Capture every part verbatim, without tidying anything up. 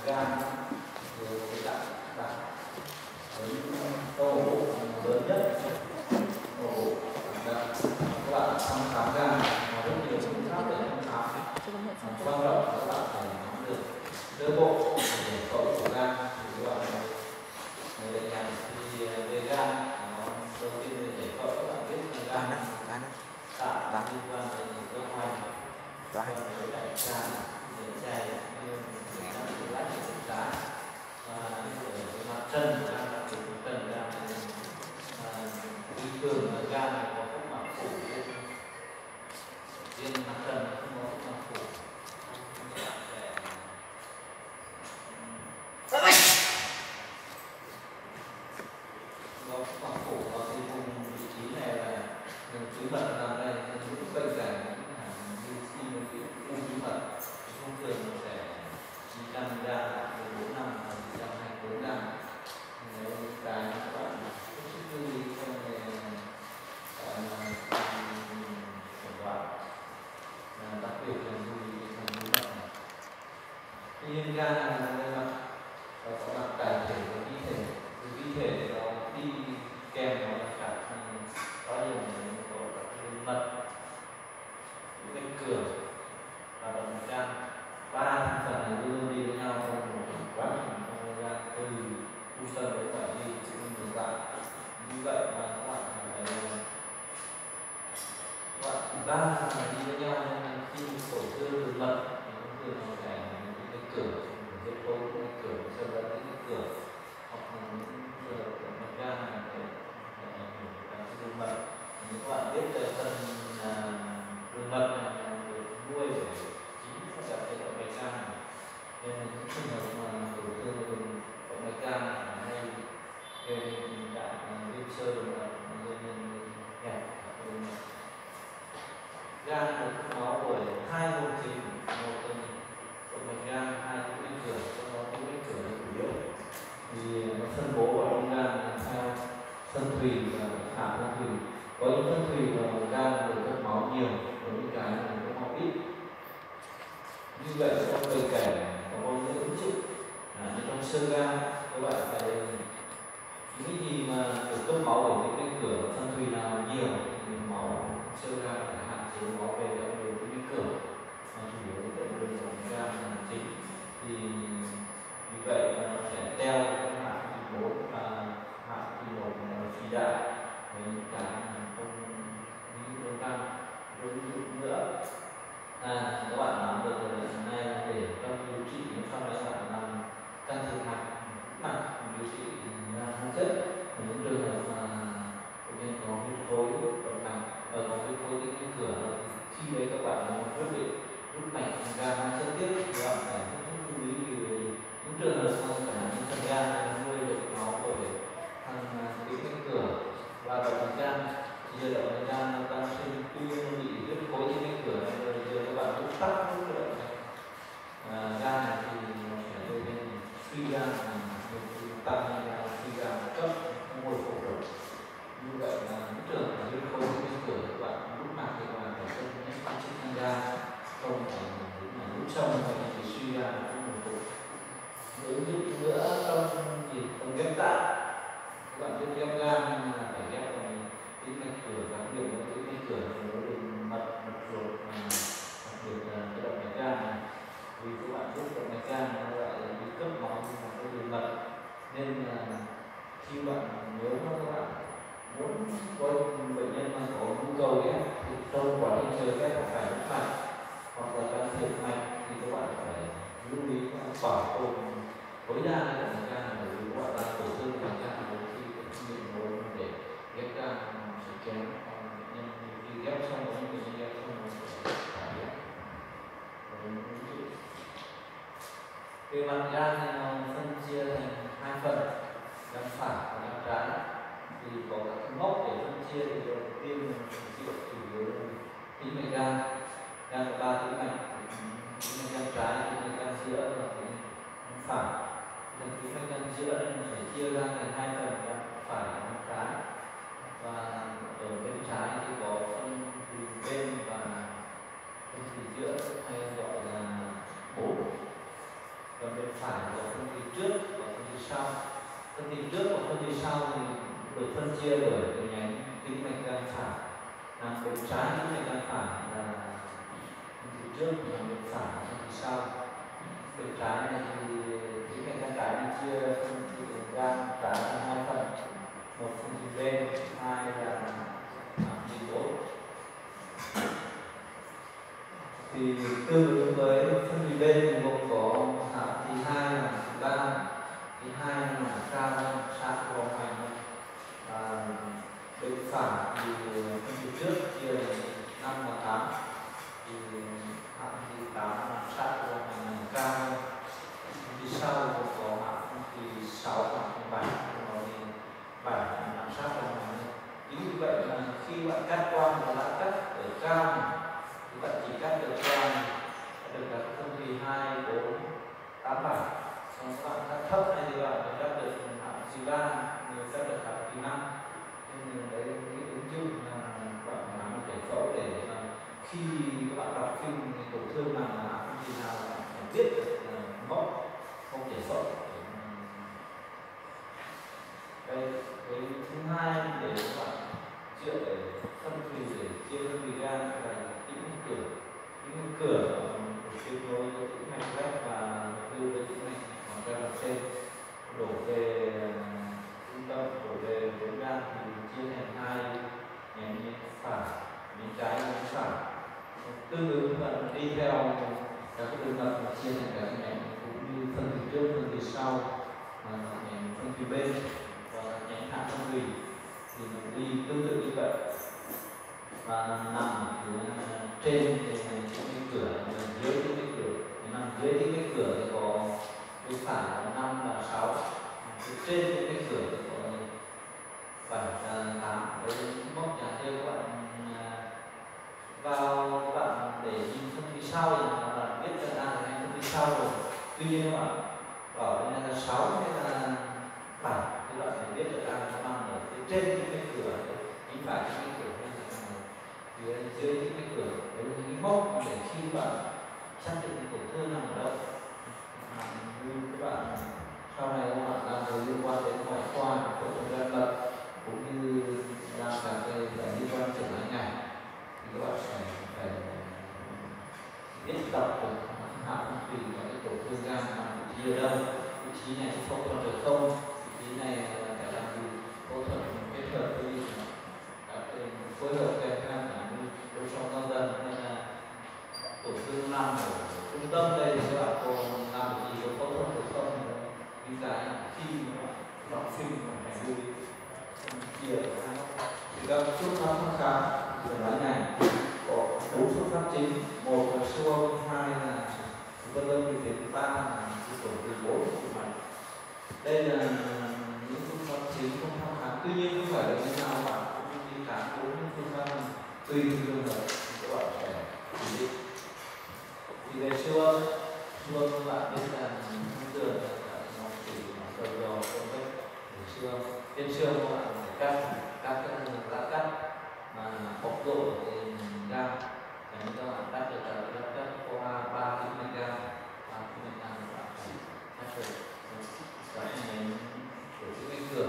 gan rồi cái đặt đặt với câu ổ lớn nhất ổ gan. Các bạn thăm khám gan có rất nhiều phương pháp để thăm khám. Quan trọng là các bạn phải nắm được sơ bộ để phẫu của gan. Thì các bạn người bệnh nhằm thì về gan nó đầu tiên là để phẫu các bạn biết là gan tạo liên quan đến những cơ hoành và với đại tràng để chảy như chúng ta bị lách ở chân trái và ở cái mặt chân của gan là của chân gan đi thường ở gan này có các mặt phủ trên mặt chân không có các mặt phủ. Nó khoảng phủ vào cái vùng vị trí này là đường túi mật nằm đây, những bệnh cảnh như khi một cái ung túi mật thông thường nó sẽ chỉ trăm ra mười bốn năm và một trăm hai mươi bốn năm. Nếu cái các bạn hết sức lưu ý trong về chẩn đoán, đặc biệt là lưu ý cái phần túi mật này. Tuy nhiên gan là nơi mặt và có mặt đại thể của vi thể, từ vi thể nó đi kèm nó là cả có nhiều có các mật, cái cửa và động mạch gan. Ba thành phần này luôn luôn đi với nhau trong một quá trình trong gan từ u sơ đến phải đi ngược lại. Như vậy mà các bạn phải các bạn ba thành phần đi với nhau nên là khi tổn thương đường mật thì thông thường nó phải những cái cửa cái khối cái cửa sơ dẫn đến cái cửa hoặc là những động mạch gan này để đường mật. Như các bạn biết cái phần đường mật này được nuôi để chính là cái động mạch gan này, nên là những trường hợp mà tổn thương đường động mạch gan hay gây đại viêm xơ đường mật gây nên hẹp đường mật. Gan được hút máu bởi hai nguồn chính, một là động mạch gan, hai là cái cửa, trong đó cái cửa là chủ yếu thì nó phân bố vào trong gan theo phân thủy và hạ phân thủy. Có những phân thủy vào gan được cấp máu nhiều, có những cái là cấp máu ít. Như vậy trong cây cảnh có những ứng dụng như trong sơ gan các bạn phải những cái gì mà được cấp máu ở những cái cửa phân thủy nào nhiều thì máu sơ gan phải hạn chế máu về các đường cái cửa mà chủ yếu là cái đường của gan là chính. Thì như vậy nó sẽ theo cái hạn thì bốn và hạn thì một là phi đại với những cái không như đơn tăng ví dụ nữa. À, các bạn nắm được rồi này là để trong điều trị nếu sau đấy bạn làm can thiệp mạch mạch điều trị là hóa chất những trường hợp mà bệnh nhân có huyết khối động mạch ở có huyết khối cái cái cửa khi đấy các bạn muốn quyết định rút mạch gan hóa chất tiếp thì bạn phải rất chú ý vì những trường hợp mà cả những phần gan nuôi được máu bởi thằng cái cái cửa và động mạch gan. Giờ động mạch gan nó đang sinh tuy nhiên bị huyết khối trên cái cửa này rồi giờ các bạn rút tắt rút cái động mạch gan này thì nó sẽ gây nên suy gan tăng lên suy gan cấp không hồi phục được. Như vậy là những trường hợp huyết khối trên cái cửa các bạn rút mạch thì các bạn phải cân nhắc tăng chức năng gan, không phải rút xong rồi thì suy gan không hồi phục. Ứng dụng nữa trong gì trong ghép tạng các bạn biết ghép gan là phải ghép vào cái mạch cửa và đặc biệt là cái mạch cửa nó đường mật mật ruột đặc biệt là cái động mạch gan này, vì các bạn biết động mạch gan nó lại đi cấp máu vào cái đường mật nên là khi bạn nếu mà các bạn muốn có bệnh nhân mà có nhu cầu ghép thì trong quá trình chờ ghép phải rút mạch hoặc là can thiệp mạch thì các bạn phải lưu ý bảo tồn tối đa là động mạch gan bởi vì các bạn đang tổn thương mạch gan đôi khi cái nguyện muốn để ghép gan sẽ kém, còn bệnh nhân khi ghép xong có những bệnh nhân ghép xong nó sẽ phải ghép. Về mặt gan thì nó phân chia thành hai phần, gan phải và gan trái. Thì có các mốc để phân chia thì đầu tiên là chịu chủ yếu là tĩnh mạch gan, gan có ba tĩnh mạch, tĩnh mạch gan trái, tĩnh mạch gan giữa và tĩnh mạch phải. Thì tĩnh mạch gan giữa nên phải chia ra thành hai phần, gan phải và gan trái. Và ở bên trái thì có phân thủy bên và phân thủy giữa hay gọi là bốn, còn bên phải gọi kỳ trước và phân kỳ sau thì được phân chia bởi cái nhánh tĩnh mạch gan phải. Làm bên trái tĩnh mạch gan phải là phân kỳ trước, và bên phải là phân kỳ sau. Bên trái này thì tĩnh mạch gan trái thì chia phân kỳ gan trái thành hai phần, một phân kỳ bên, hai là phân kỳ bối. Thì tương ứng với phân kỳ bên thì gồm có hạng thì hai là ba, thì hai là cao hơn, sát vào hoành hơn. Và bên phải thì phân kỳ trước chia là năm và tám, thì hạng thì tám là sát vào hoành cao hơn. Phân kỳ sau gồm có hạng phân kỳ sáu và phân bảy, nó thì bảy là nằm sát vào hoành hơn. Chính vì vậy là khi bạn cắt qua và đã cắt ở cao này, thì bạn chỉ cắt được qua này, được cả phân kỳ hai, bốn, tám, bảy. Còn các bạn cắt thấp này thì bạn cắt được hạng kỳ ba, người cắt được hạng kỳ năm. Nên đấy cái ứng dụng là bạn làm một giải phẫu để mà khi các bạn đọc phim tổn thương nào là hạng kỳ nào bạn phải biết được mốc không giải phẫu. Đây, cái thứ hai để các bạn chữa để phân kỳ để chia phân kỳ gan là tĩnh mạch cửa. Tĩnh mạch cửa kết nối với tĩnh mạch rách và lưu với tĩnh mạch hoặc ra là trên, đổ về trung tâm, đổ về vốn gan thì chia thành hai nhánh phải, nhánh trái, nhánh phải. Tương ứng bạn đi theo các cái đường mật mà chia thành các nhánh cũng như phân kỳ trước, phân kỳ sau, nhánh phân kỳ bên và nhánh hạ phân kỳ thì mình đi tương tự như vậy. Và nằm ở trên thì cái cửa, dưới cái cửa thì nằm dưới cái cửa thì có bên phải là năm và sáu, trên cái cửa thì có bảy và tám. Với mốc nhà theo các bạn vào, các bạn để nhìn phân kỳ sau thì các bạn biết là đang là phân kỳ sau rồi. Tuy nhiên các bạn bảo đây là sáu hay là bảy thì bạn phải biết được đang là nằm ở trên cái cửa, chính phải cái cửa hay là dưới cái cửa. Đấy là những mốc để khi bạn xác định tổn thương nằm ở đâu. À, như các bạn sau này các bạn làm về liên quan đến ngoại khoa, phẫu thuật gan mật cũng như làm cả cái liên quan đến chẩn đoán ngành thì các bạn phải phải biết đọc được hạ phân kỳ và cái tổn thương gan nằm vị trí ở đâu, vị trí này có phẫu thuật được không, vị trí này là phải làm gì, phẫu thuật kết hợp với các cái phối hợp kèm theo cả như đối trong con dân hay là tổn thương nằm ở trung tâm đây thì các bạn còn làm được gì, có phẫu thuật được không. Những cái khi mà đọc phim mà phải lưu ý chia ở hai góc. Thì các phương pháp thăm khám chẩn đoán ngành có bốn phương pháp chính, một là siêu âm, hai là vân vân, như thế, thứ ba là tổn thương bốn của mạch. Đây là những phương pháp chính không thăm khám. Tuy nhiên không phải là như nào bạn cũng đi khám bốn phương pháp này, tùy trường hợp các bạn phải chỉ định. Thì về siêu âm, siêu âm các bạn biết là thông thường là nó chỉ đầu dò công vết để siêu âm. Trên siêu âm các bạn phải cắt các cái lá cắt mà bộc lộ cái gan, và những các bạn cắt được là lá cắt qua ba tĩnh mạch gan, ba tĩnh mạch gan các bạn phải cắt được cái này của tĩnh mạch cửa.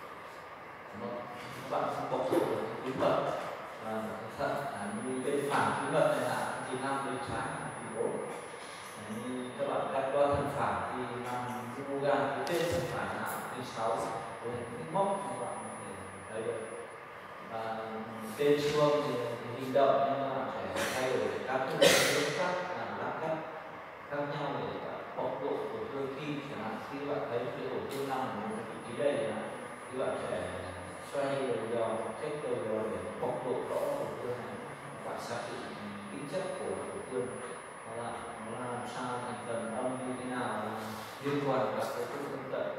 Các bạn không bộc lộ được cái túi mật và thận, như bên phải túi mật này là thì năm, bên trái là thì bốn. Như các bạn cắt qua thân phải thì nằm u gan phía trên thân phải là thứ sáu, với những mốc mà các bạn có thể thấy được. Và trên xương thì, thì hình động nên các bạn phải thay đổi các cái phương pháp làm lát cắt khác nhau để bộc lộ tổn thương. Khi chẳng hạn khi bạn thấy cái tổn thương nằm ở một vị trí đây thì bạn sẽ xoay đầu dò, check đầu dò để bộc lộ rõ tổn thương này, bạn xác định tính chất của tổn thương, nó là nó làm sao thành phần âm như thế nào, liên quan các cái tổn thương tận.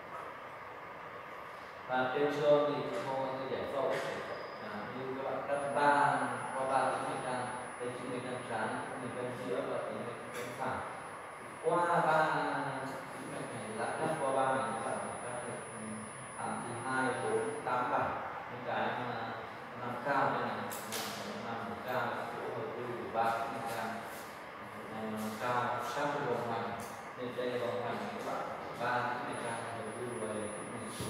Và trên xương thì có cái giải phẫu à, như các bạn cắt ba qua ba tĩnh mạch gan, đây tĩnh mạch gan trái, tĩnh mạch gan giữa và tĩnh mạch gan phải. Qua ba tĩnh mạch này, đã cắt qua ba này các bạn cắt được hạng thì hai, bốn, tám, bảy. Những cái mà nằm cao đây này, nằm ở cao chỗ hợp lưu của ba tĩnh mạch gan này, nằm cao sát với vòng hoành. Nên đây vòng hoành các bạn ba tĩnh mạch gan hợp lưu về tĩnh mạch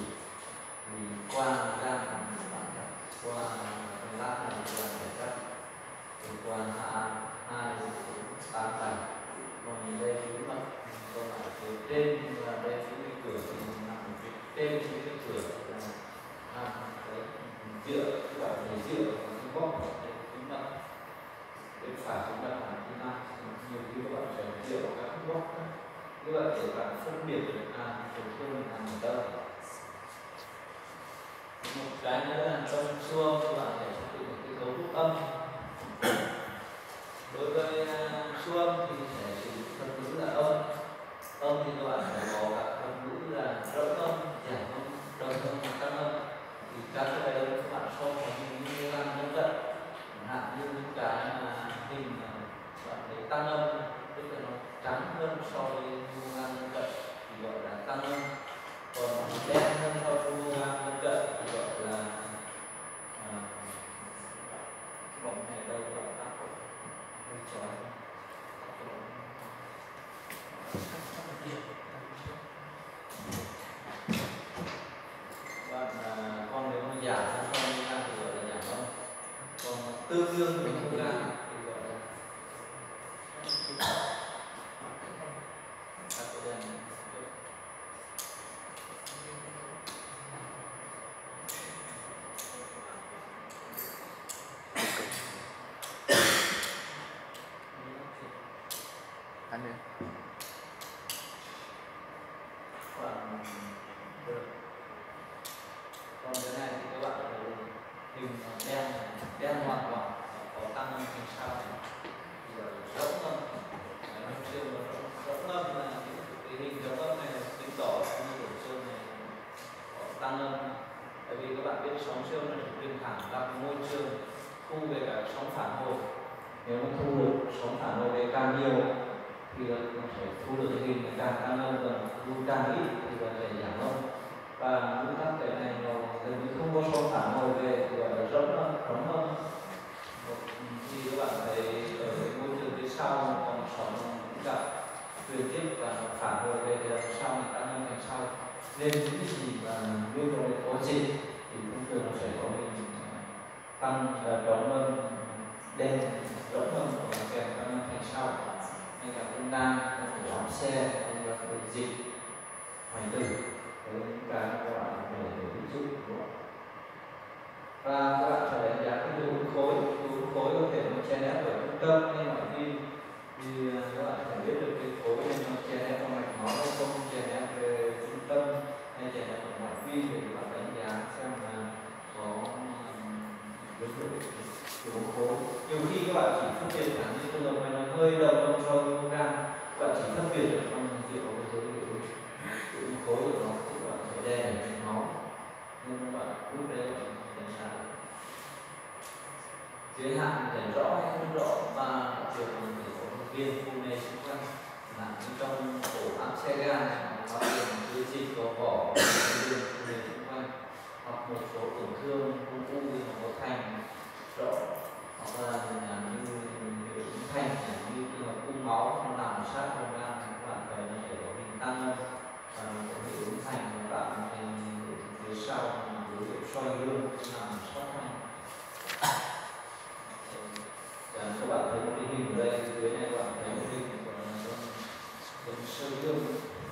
hạ hai tám tầng, còn đây bí mật còn lại phía trên là đây cái cửa thì nằm phía trên cái cửa là nằm cái dựa cái gọi là dựa cái góc cái bí mật bên phải chúng ta là thứ năm, nhiều khi các bạn phải dựa vào các góc như vậy để bạn phân biệt được là tổn thương nằm ở đâu. Một cái nữa là trong xương các bạn phải xác định cái cấu trúc âm. Đối với xương thì sẽ sử dụng thuật ngữ là âm. Âm thì các bạn phải có các thuật ngữ là rỗng âm, giảm âm, đồng âm và tăng âm. Thì các cái đấy các bạn so sánh như là nhân vật, chẳng hạn như những cái mà hình bạn thấy tăng âm, tức là nó trắng hơn so với mô nhân vật thì gọi là tăng âm. Còn đen hơn so với mô nhân vật thì gọi là à, bóng này đâu gọi là tác hơi chói. Bạn à, con nếu mà giảm ra so với gan thì gọi là giảm âm. Còn tương đương với mô gan thì gọi là các cái đèn này. Anh đi. Còn được. Còn cái này thì các bạn phải hình đen đen hoàn toàn có tăng âm thành sao thì gọi là rỗng âm. Nói chung là rỗng âm là cái hình rỗng âm này chứng tỏ như tổn thương này có tăng âm. Bởi vì các bạn biết sóng siêu nó được truyền thẳng ra cái môi trường thu về cả sóng phản hồi. Nếu mà thu được sóng phản hồi về càng nhiều thì nó sẽ thu được cái hình càng tăng âm, và thu càng ít thì nó sẽ giảm âm. Và những các cái này nó gần như không có sóng phản hồi về thì gọi là rỗng âm, rỗng âm. Thì các bạn thấy ở cái môi trường phía sau còn sóng cũng gặp truyền tiếp và nó phản hồi về thì đằng sau này tăng âm đằng sau. Nên những cái gì mà yêu cầu để có dịch thì thông thường nó sẽ có hình tăng rỗng âm đen, rỗng âm và kèm tăng âm thành sau. Hay cả con nam, con cổ ám xe, hay là con dịch, hoài tử. Đấy là những cái các bạn phải để ví dụ. Và các bạn phải đánh giá cái hiệu ứng khối. Hiệu ứng khối có thể nó chèn ép ở trung tâm hay ngoại vi. Thì các bạn phải biết được cái khối này nó chèn ép vào mạch máu hay không, chèn ép về trung tâm hay chèn ép ở ngoại vi để các bạn đánh giá xem là có đối tượng hiệu ứng khối. Nhiều khi các bạn chỉ phân biệt là những trường hợp này nó hơi đầu âm so với mô gan, các bạn chỉ phân biệt được trong rượu với dấu hiệu ứng khối của nó, thì các bạn phải đè ở mạch máu. Nên các bạn lúc đấy các bạn đánh giá giới hạn để rõ hay không rõ, và việc mình phải có một viên phu nề xung quanh, là như trong ổ áp xe gan nó có dưới dịch có vỏ viên phu nề xung quanh, hoặc một số tổn thương ung u thì nó có thành rõ, hoặc là như hiệu ứng thanh như khi mà cung máu nó nằm sát vào gan, các bạn thấy nó sẽ có hình tăng âm, và có hiệu ứng thành nó tạo thành phía sau dấu hiệu soi gương nằm sát thanh. Các bạn thấy một cái hình ở đây, dưới này các bạn thấy một hình của nó soi gương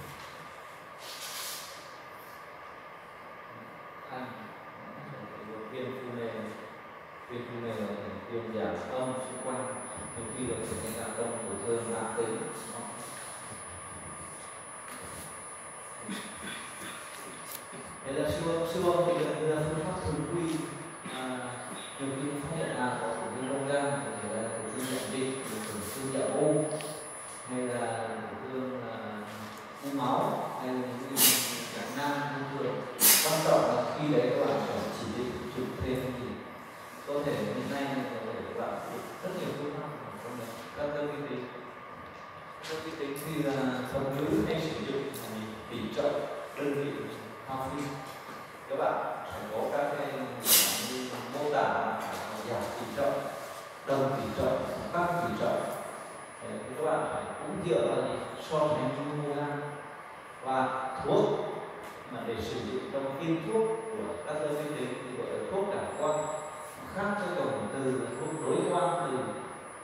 thanh, viên phu nề, viên phu nề là viên giảm âm xung quanh, nhiều khi là trở thành giảm âm tổn thương ác tính. Đây là siêu âm, siêu âm thì là phương pháp thường quy. À, nhiều khi phát hiện là có tổn thương lông gan, có thể là tổn thương nhận định, tổn thương dạ u, hay là tổn thương u máu, hay là những cái nam thông thường. Quan trọng là khi đấy các bạn phải chỉ định chụp thêm thì có thể hiện nay là để các bạn rất nhiều phương pháp trong đấy. Các đơn vị tính, đơn vị tính thì là thuật ngữ hay sử dụng là tỷ trọng đơn vị hoa phi. Các bạn phải có các cái như mô tả giảm tỷ trọng, đồng tỷ trọng, tăng tỷ trọng. Thì các bạn phải cũng dựa vào gì so sánh với mô gan và thuốc mà để sử dụng trong viên thuốc của các đơn vị tính thì gọi là thuốc cảm quan, khác với tổng từ là thuốc đối quan từ. Nên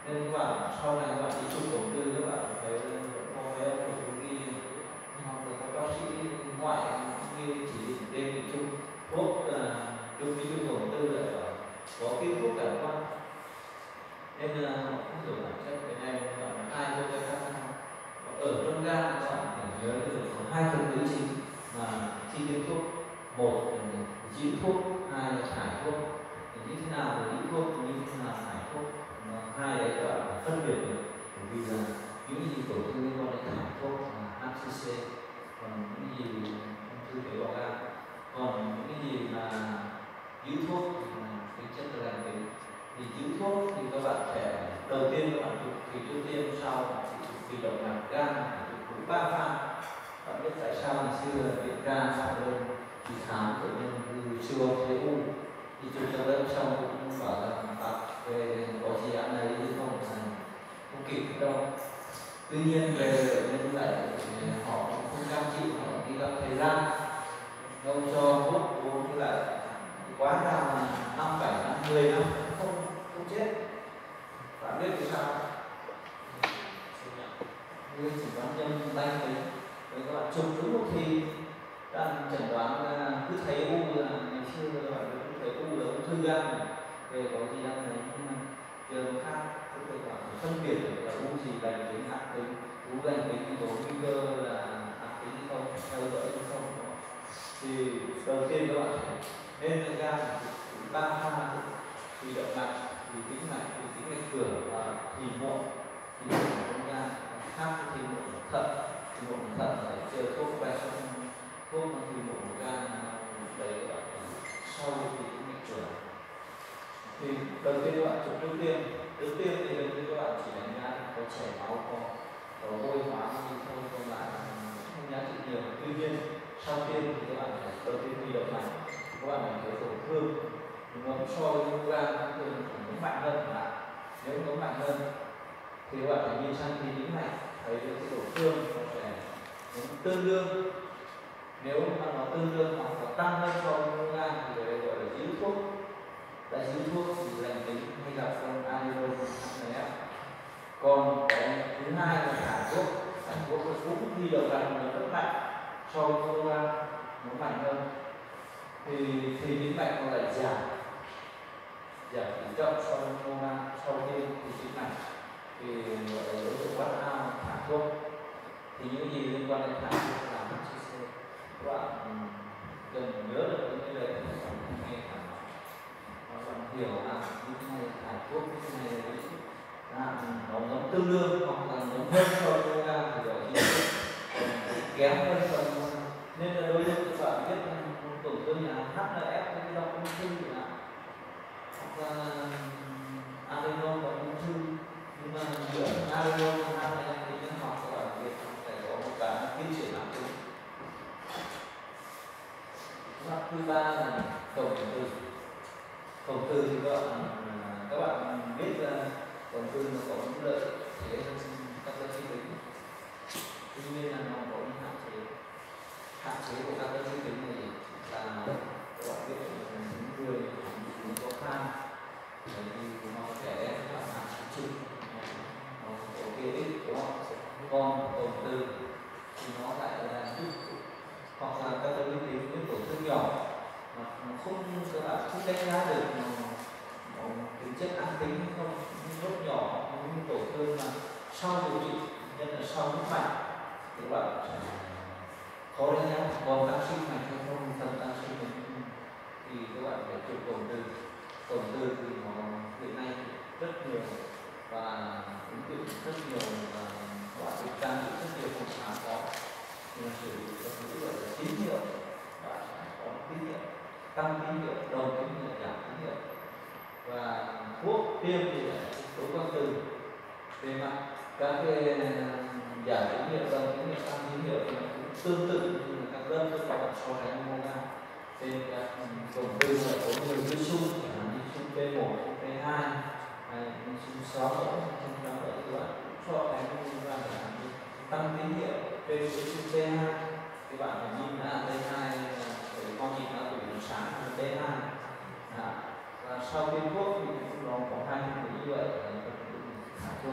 bạn sau này các bạn đi chụp tổng tư các bạn thấy có mấy ông của công ty hoặc là các bác sĩ ngoại như chỉ định đêm thì chụp thuốc chụp cái chụp tổng tư lại bảo có cái thuốc cảm quan, nên là họ không hiểu bản chất cái này gọi là hai thôi cái khác nhau. Ở trong gan các bạn phải nhớ được có hai phần tứ chính mà khi tiêm thuốc, một là giữ thuốc, hai là thải thuốc. Thì như thế nào là giữ thuốc, như thế nào là thải thuốc, mà hai đấy các bạn phải phân biệt được. Bởi vì là những gì tổn thương liên quan đến thải thuốc là hát xê xê, còn những gì ung thư tế bào gan, còn những cái gì mà giữ thuốc thì là tính chất là lành tính. Thì giữ thuốc thì các bạn sẽ đầu tiên các bạn chụp thì trước tiên, sau thì chụp vì động mạch gan, chụp mũi ba phan. Bạn biết tại sao ngày xưa viện gan phải lên thì khám tự nhiên từ siêu âm thấy u thì chụp cho lớp xong cũng bảo là bạn về có gì ăn đấy chứ không là không kịp đâu. Tuy nhiên về nên lại họ không cam chịu, họ đi gặp thầy lang đâu cho thuốc uống lại quá cao là năm bảy năm mười năm không không chết. Bạn biết vì sao? Như chỉ đoán nhân tay đấy, với các bạn chụp đúng một thì đang chẩn đoán cứ thấy u là ngày xưa các bạn cứ thấy u là ung thư gan về có gì đang thấy, nhưng mà giờ nó khác, tức là các bạn phân biệt được là u gì lành tính ác tính, u lành tính thì có nguy cơ là ác tính hay không, theo dõi hay không. Thì đầu tiên các bạn nên là gan ba pha thì động mạch, thì tĩnh mạch, thì tĩnh mạch cửa và thì muộn, thì muộn trong gan khác thì muộn thận, thì muộn thận phải chờ thuốc về xong thuốc mà thì muộn gan đấy các bạn sau thì tĩnh mạch cửa. Thì đầu tiên các bạn chụp trước tiên, trước tiên thì đầu tiên các bạn chỉ đánh giá có chảy máu, có có vôi hóa gì thôi, còn lại không giá trị nhiều. Tuy nhiên sau tiêm thì các bạn phải đầu tiên huy động mạch, các bạn phải thấy tổn thương nó so với u gan nó cũng mạnh hơn chẳng hạn. Nếu nó mạnh hơn thì các bạn phải nhìn sang thì tĩnh mạch, thấy được cái tổn thương nó sẽ tương đương. Nếu mà nó tương đương hoặc là tăng hơn so với u gan thì đấy gọi là giữ thuốc. Đã giữ thuốc thì lành tính hay gặp con anion này. Còn cái thứ hai là thải thuốc, thải thuốc cũng huy động lại nó rất mạnh so với u gan, nó mạnh hơn thì thì tĩnh mạch nó lại giảm giảm tỷ trọng so với u gan. Sau khi thì tĩnh mạch thì gọi là dấu hiệu bắt ao thải thuốc. Thì những gì liên quan đến thải thuốc là hát xê xê, các bạn cần nhớ được những cái đấy thì các bạn nghe thẳng, các bạn hiểu là những cái này thải thuốc, những cái này là à, nó giống tương đương hoặc là giống hơn so với u gan thì gọi là còn kém hơn so với u gan. Nên là đôi lúc các bạn biết tổn thương là hát là ép cái đau ung thư là hoặc là adeno và ung thư, nhưng mà giữa adeno và hát là thì nhân học các bạn biết phải có một cái tiến triển nặng tính. Mặt thứ ba là tổng từ. Tổng từ thì các bạn các bạn biết là tổng từ nó có những lợi thế hơn các đơn vị tính, tuy nhiên là nó có những hạn chế. Hạn chế của các đơn vị tính này là các bạn biết là những người những có khan bởi vì nó sẽ các bạn hạn chế chịu, nó có cái ích đúng không? Còn tổng từ thì nó lại là hoặc là các đơn vị tính với tổn thương nhỏ mà không các bạn không đánh giá được tính chất ác tính hay không, những nốt nhỏ, những tổn thương mà sau điều trị, nhất là sau hút mạch thì các bạn sẽ khó đánh giá. Còn tăng sinh mạch hay không, phần tăng sinh mạch thì các bạn phải chụp tổng từ. Tổng từ thì nó hiện nay rất nhiều và ứng dụng rất nhiều và các bạn được trang bị rất nhiều phòng khám có, nhưng mà sử dụng các thứ gọi là tín hiệu, bạn phải có tín hiệu, tăng tín hiệu, đồng tín hiệu, giảm tín hiệu. Và thuốc tiêm thì là số quang từ về mặt các cái giảm tín hiệu, đồng tín hiệu, tăng tín hiệu thì nó cũng tương tự như là các đơn các bạn so sánh mô ra. Trên các tổng từ là có nhiều cái xung, chẳng hạn như xung P một, xung P hai, hay xung sáu, xung sáu vậy các bạn so sánh mô ra là tăng tín hiệu P với xung P hai. Các bạn phải nhìn là P hai để con nhìn nó tủi nó sáng là P hai. Và sau tiêm thuốc thì cũng nó có hai hình như vậy là thải thuốc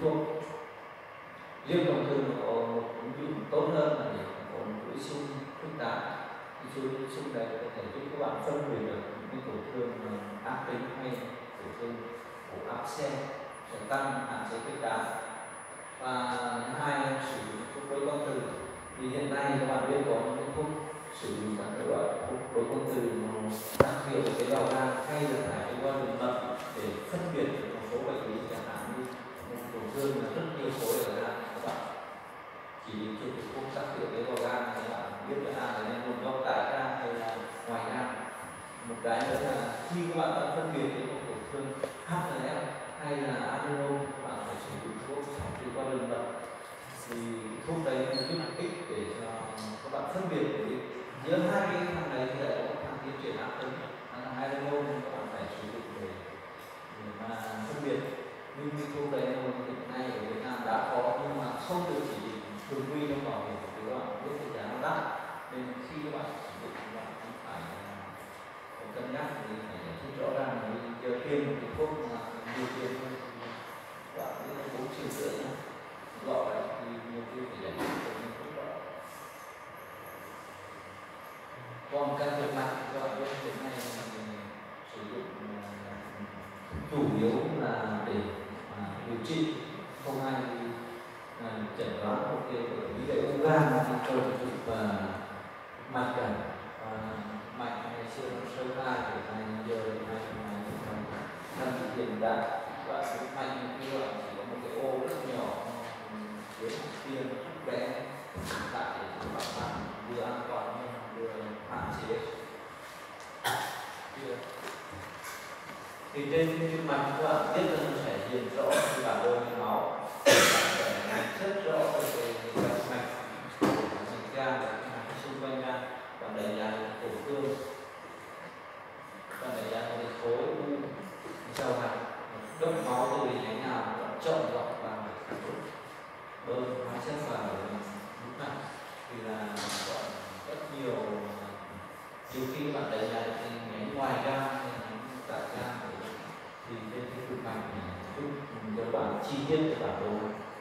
thuốc. Riêng ung thư nó có một ứng dụng tốt hơn là để có một chuỗi xung phức tạp. Cái chuỗi xung này có thể giúp các bạn phân biệt được những tổn thương ác tính hay tổn thương của áp xe, sẽ tăng hạn chế khuếch tán. Và thứ hai là sử dụng thuốc đối quang từ. Vì hiện nay các bạn biết có những thuốc sử dụng các loại thuốc đối quang từ đặc hiệu tế bào gan hay là thải tế bào đường mật để phân biệt được một số bệnh lý, chẳng hạn như một tổn thương là rất nhiều khối ở gan, các bạn chỉ định chụp thuốc đặc hiệu tế bào gan thì bạn biết được à là nguồn gốc tại gan hay là ngoài gan. Một cái nữa là khi các bạn đã phân biệt được một tổn thương hát en ép hay là adenoma, các bạn phải sử dụng thuốc tế bào đường mật. Thì thuốc đấy nó giúp ích để cho các bạn phân biệt để giữa hai cái thằng này thì lại có một thằng tiến triển ác tính là hai hormone, nên các bạn phải sử dụng để, để mà phân biệt. Nhưng cái thuốc đấy hiện nay ở Việt Nam đã có nhưng mà không được chỉ định thường quy trong bảo hiểm thì các bạn biết cái giá nó đắt, nên khi các bạn sử dụng các bạn cũng phải cân nhắc thì phải giải thích rõ ràng là giờ tiêm một cái thuốc mà nhiều tiền hơn các bạn biết là bốn triệu rưỡi nhá, gọi là thì nhiều khi phải giải thích được những thuốc đó. Còn can thiệp mạch các bạn biết hiện nay mình sử dụng chủ yếu là để à, điều trị, không ai à, chẩn đoán một cái bệnh lý về u gan thì cần chụp và mạch cảnh và mạch ngày xưa nó sơ khai để thành giờ này này thành hiện đại và cái mạch như vậy chỉ có một cái ô rất nhỏ dưới một kia rất bé tại để các bạn vừa an toàn vừa hạn chế. Thì trên cái mạch các bạn biết là nó sẽ hiện rõ cái bản đồ máu, sẽ rất rõ về cái mạch của mạch gan và cái mạch xung quanh gan, và đánh giá được tổn thương, và đánh giá được khối u sau mạch, đốc máu từ nhánh nào chọn gọn vào bơm hóa chất vào lúc này thì là rất nhiều nhiều khi các bạn đánh giá được nhánh ngoài gan hay nhánh tại gan thì trên cái cực mạch này giúp cho bạn chi tiết cái bản đồ.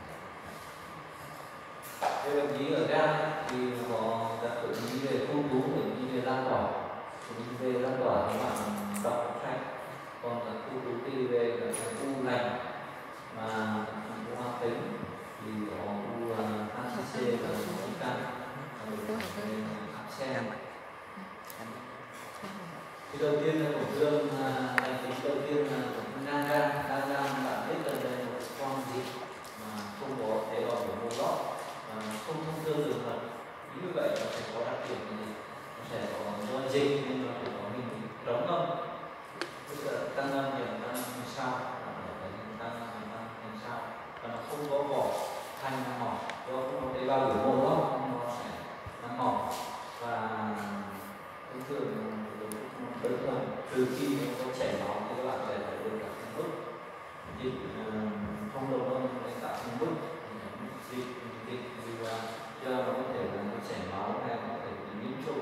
Cái bệnh lý ở gan thì có các bệnh lý về khu trú, bệnh lý về lan tỏa, bệnh lý về lan tỏa các bạn đọc sách, còn các khu trú thì về các u lành mà u ác tính thì có u hát xê và u can áp xe. Thì đầu tiên là tổn thương lành tính, đầu tiên là tổn thương nang gan. Nang gan bạn biết là đây là một con dịch mà không có tế bào của mô lót, không thông thương đường mật, như vậy nó sẽ có đặc điểm gì? Nó sẽ có do dịch nên nó sẽ có hình trống âm, tức là tăng âm nhiều tăng sao, tăng tăng tăng sao, và nó không có vỏ thanh mỏng, do không có tế bào của mô lót nó sẽ nó mỏng và thông thường đơn thuần trừ khi nó có chảy máu thì các bạn sẽ phải được đặt thành bức dịch không đầu âm để tạo thành bức dịch dịch vì là do nó có thể là nó chảy máu hay nó có thể bị nhiễm trùng,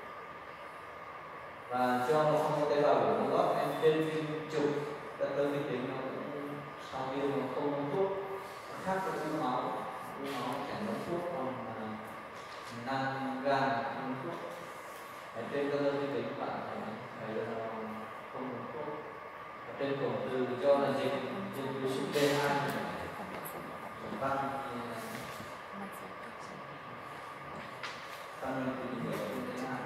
và do nó không có tế bào của nó gót em trên phim chụp các đơn vị tính nó cũng sau khi nó không uống thuốc nó khác với u máu, u máu chẳng uống thuốc, còn nang gan uống thuốc. Ở trên các đơn vị tính bạn phải phải là không uống thuốc. Ở trên cổng từ cho là dịch dịch virus B hai tăng tăng lên từ những cái B hai.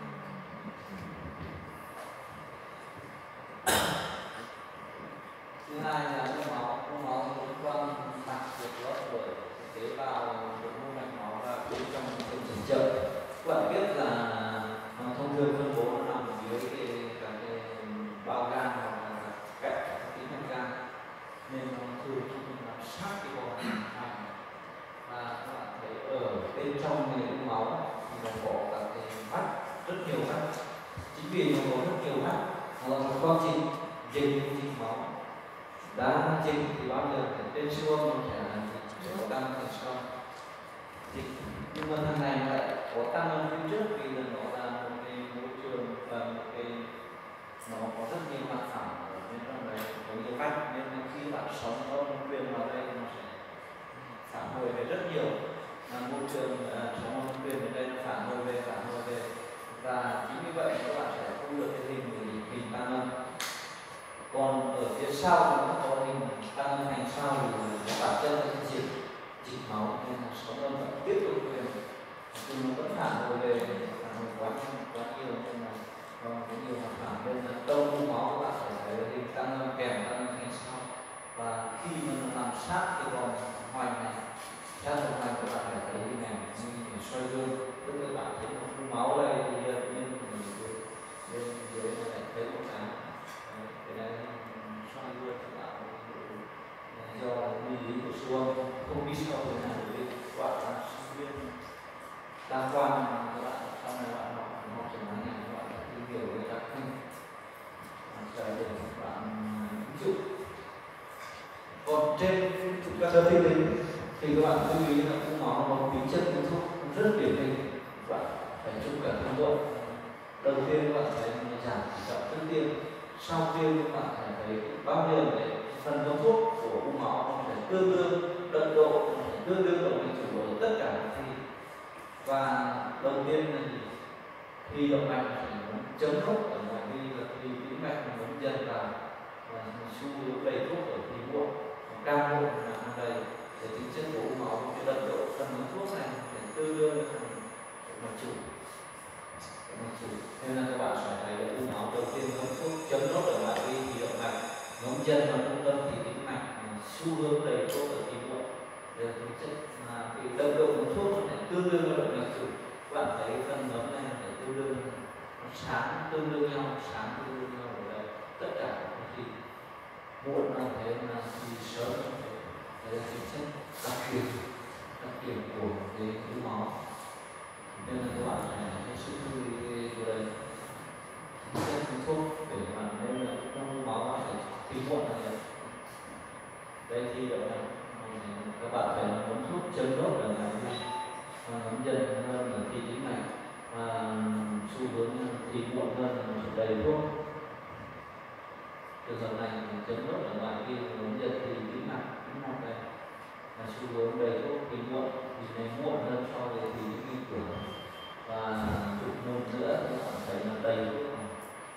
Thứ hai là u máu, u máu liên quan mạch được lót bởi tế bào được mô mạch máu và bên trong phân chấn chậm. Các bạn biết là thông thường phân bố nó nằm dưới cái các cái bao gan hoặc là cạnh các cái mạch gan, nên nó thường không nằm sát cái vỏ mạch, và các bạn thấy ở bên trong cái u máu thì nó có các cái vách, rất nhiều vách. Chính vì nó có rất nhiều vách nó là một quá trình dịch dịch máu. Đã dịch thì bao giờ trên siêu âm nó sẽ là sẽ có tăng thành sau dịch, nhưng mà thằng này lại có tăng hơn phía trước vì là nó là một cái môi trường và một cái nó có rất nhiều mặt phẳng ở bên trong này, có nhiều vách, nên khi bạn sống nó truyền vào đây nó sẽ sau nó có hình tăng âm hành sau thì bản chất là cái dịch dịch máu nên là sóng âm vẫn tiếp tục về nhưng nó vẫn phản hồi về phản hồi quá quá nhiều nên là còn có nhiều mặt phản nên là đông u máu các bạn phải thấy là hình tăng âm kèm tăng âm hành sau, và khi mà nó nằm sát cái vòng hoành này, sát vòng hoành các bạn phải thấy hình này như mình xoay gương, lúc các bạn thấy một u máu đây thì bên bên dưới này lại thấy một cái cái này xoay gương các bạn do nguyên lý của siêu âm không biết sao thế nào để các bạn là sinh viên đa khoa các bạn sau này bạn học học trường ngắn này các bạn đã tìm hiểu về các kinh để các bạn ứng dụng. Còn trên các sơ thi tính thì các bạn lưu ý là u máu nó có tính chất của thuốc rất điển hình, các bạn phải chụp cả thương muộn. Đầu tiên các bạn phải giảm tỷ trọng trước tiên, sau tiêm các bạn phải thấy bao nhiêu để phần công thuốc của u máu nó phải tương đương đậm độ, nó phải tương đương động mạch chủ ở tất cả các thi. Và đầu tiên là khi động mạch thì nó chấm hốc ở ngoài vi là khi tĩnh mạch nó muốn dần vào và xu hướng đầy thuốc ở thì muộn, cao muộn là ăn đầy để tính chất của u máu cái đậm độ phần công thuốc này để tương đương với động mạch chủ. Nên là các bạn phải thấy là u máu đầu tiên ngấm thuốc chấm nốt ở ngoài vi thì động mạch ngấm chân vào trung tâm thì tĩnh mạch xu hướng đầy thuốc ở thì muộn đều tính chất mà cái đậm độ ngấm thuốc nó lại tương đương với động mạch chủ. Các bạn thấy phần ngấm này phải tương đương sáng tương đương nhau, sáng tương đương nhau ở đây tất cả thì muộn là thế là thì sớm đấy là tính chất đặc điểm đặc điểm của cái u máu. Nên là các bạn phải hết sức lưu ý của đây rất thuốc để mà nên là trong máu bạn phải tí muộn là vậy. Đây thì đậu này các bạn phải uống thuốc chấm nốt ở ngoài đi và ngấm dần hơn là khi tĩnh mạch và xu hướng thì muộn hơn là đầy thuốc. Trường hợp này thì chấm nốt ở ngoài đi ngấm dần thì tĩnh mạch tĩnh mạch này là xu hướng đầy thuốc thì muộn thì này muộn hơn so với thì những tuổi và chụp một nữa thì bạn thấy là đầy thuốc này.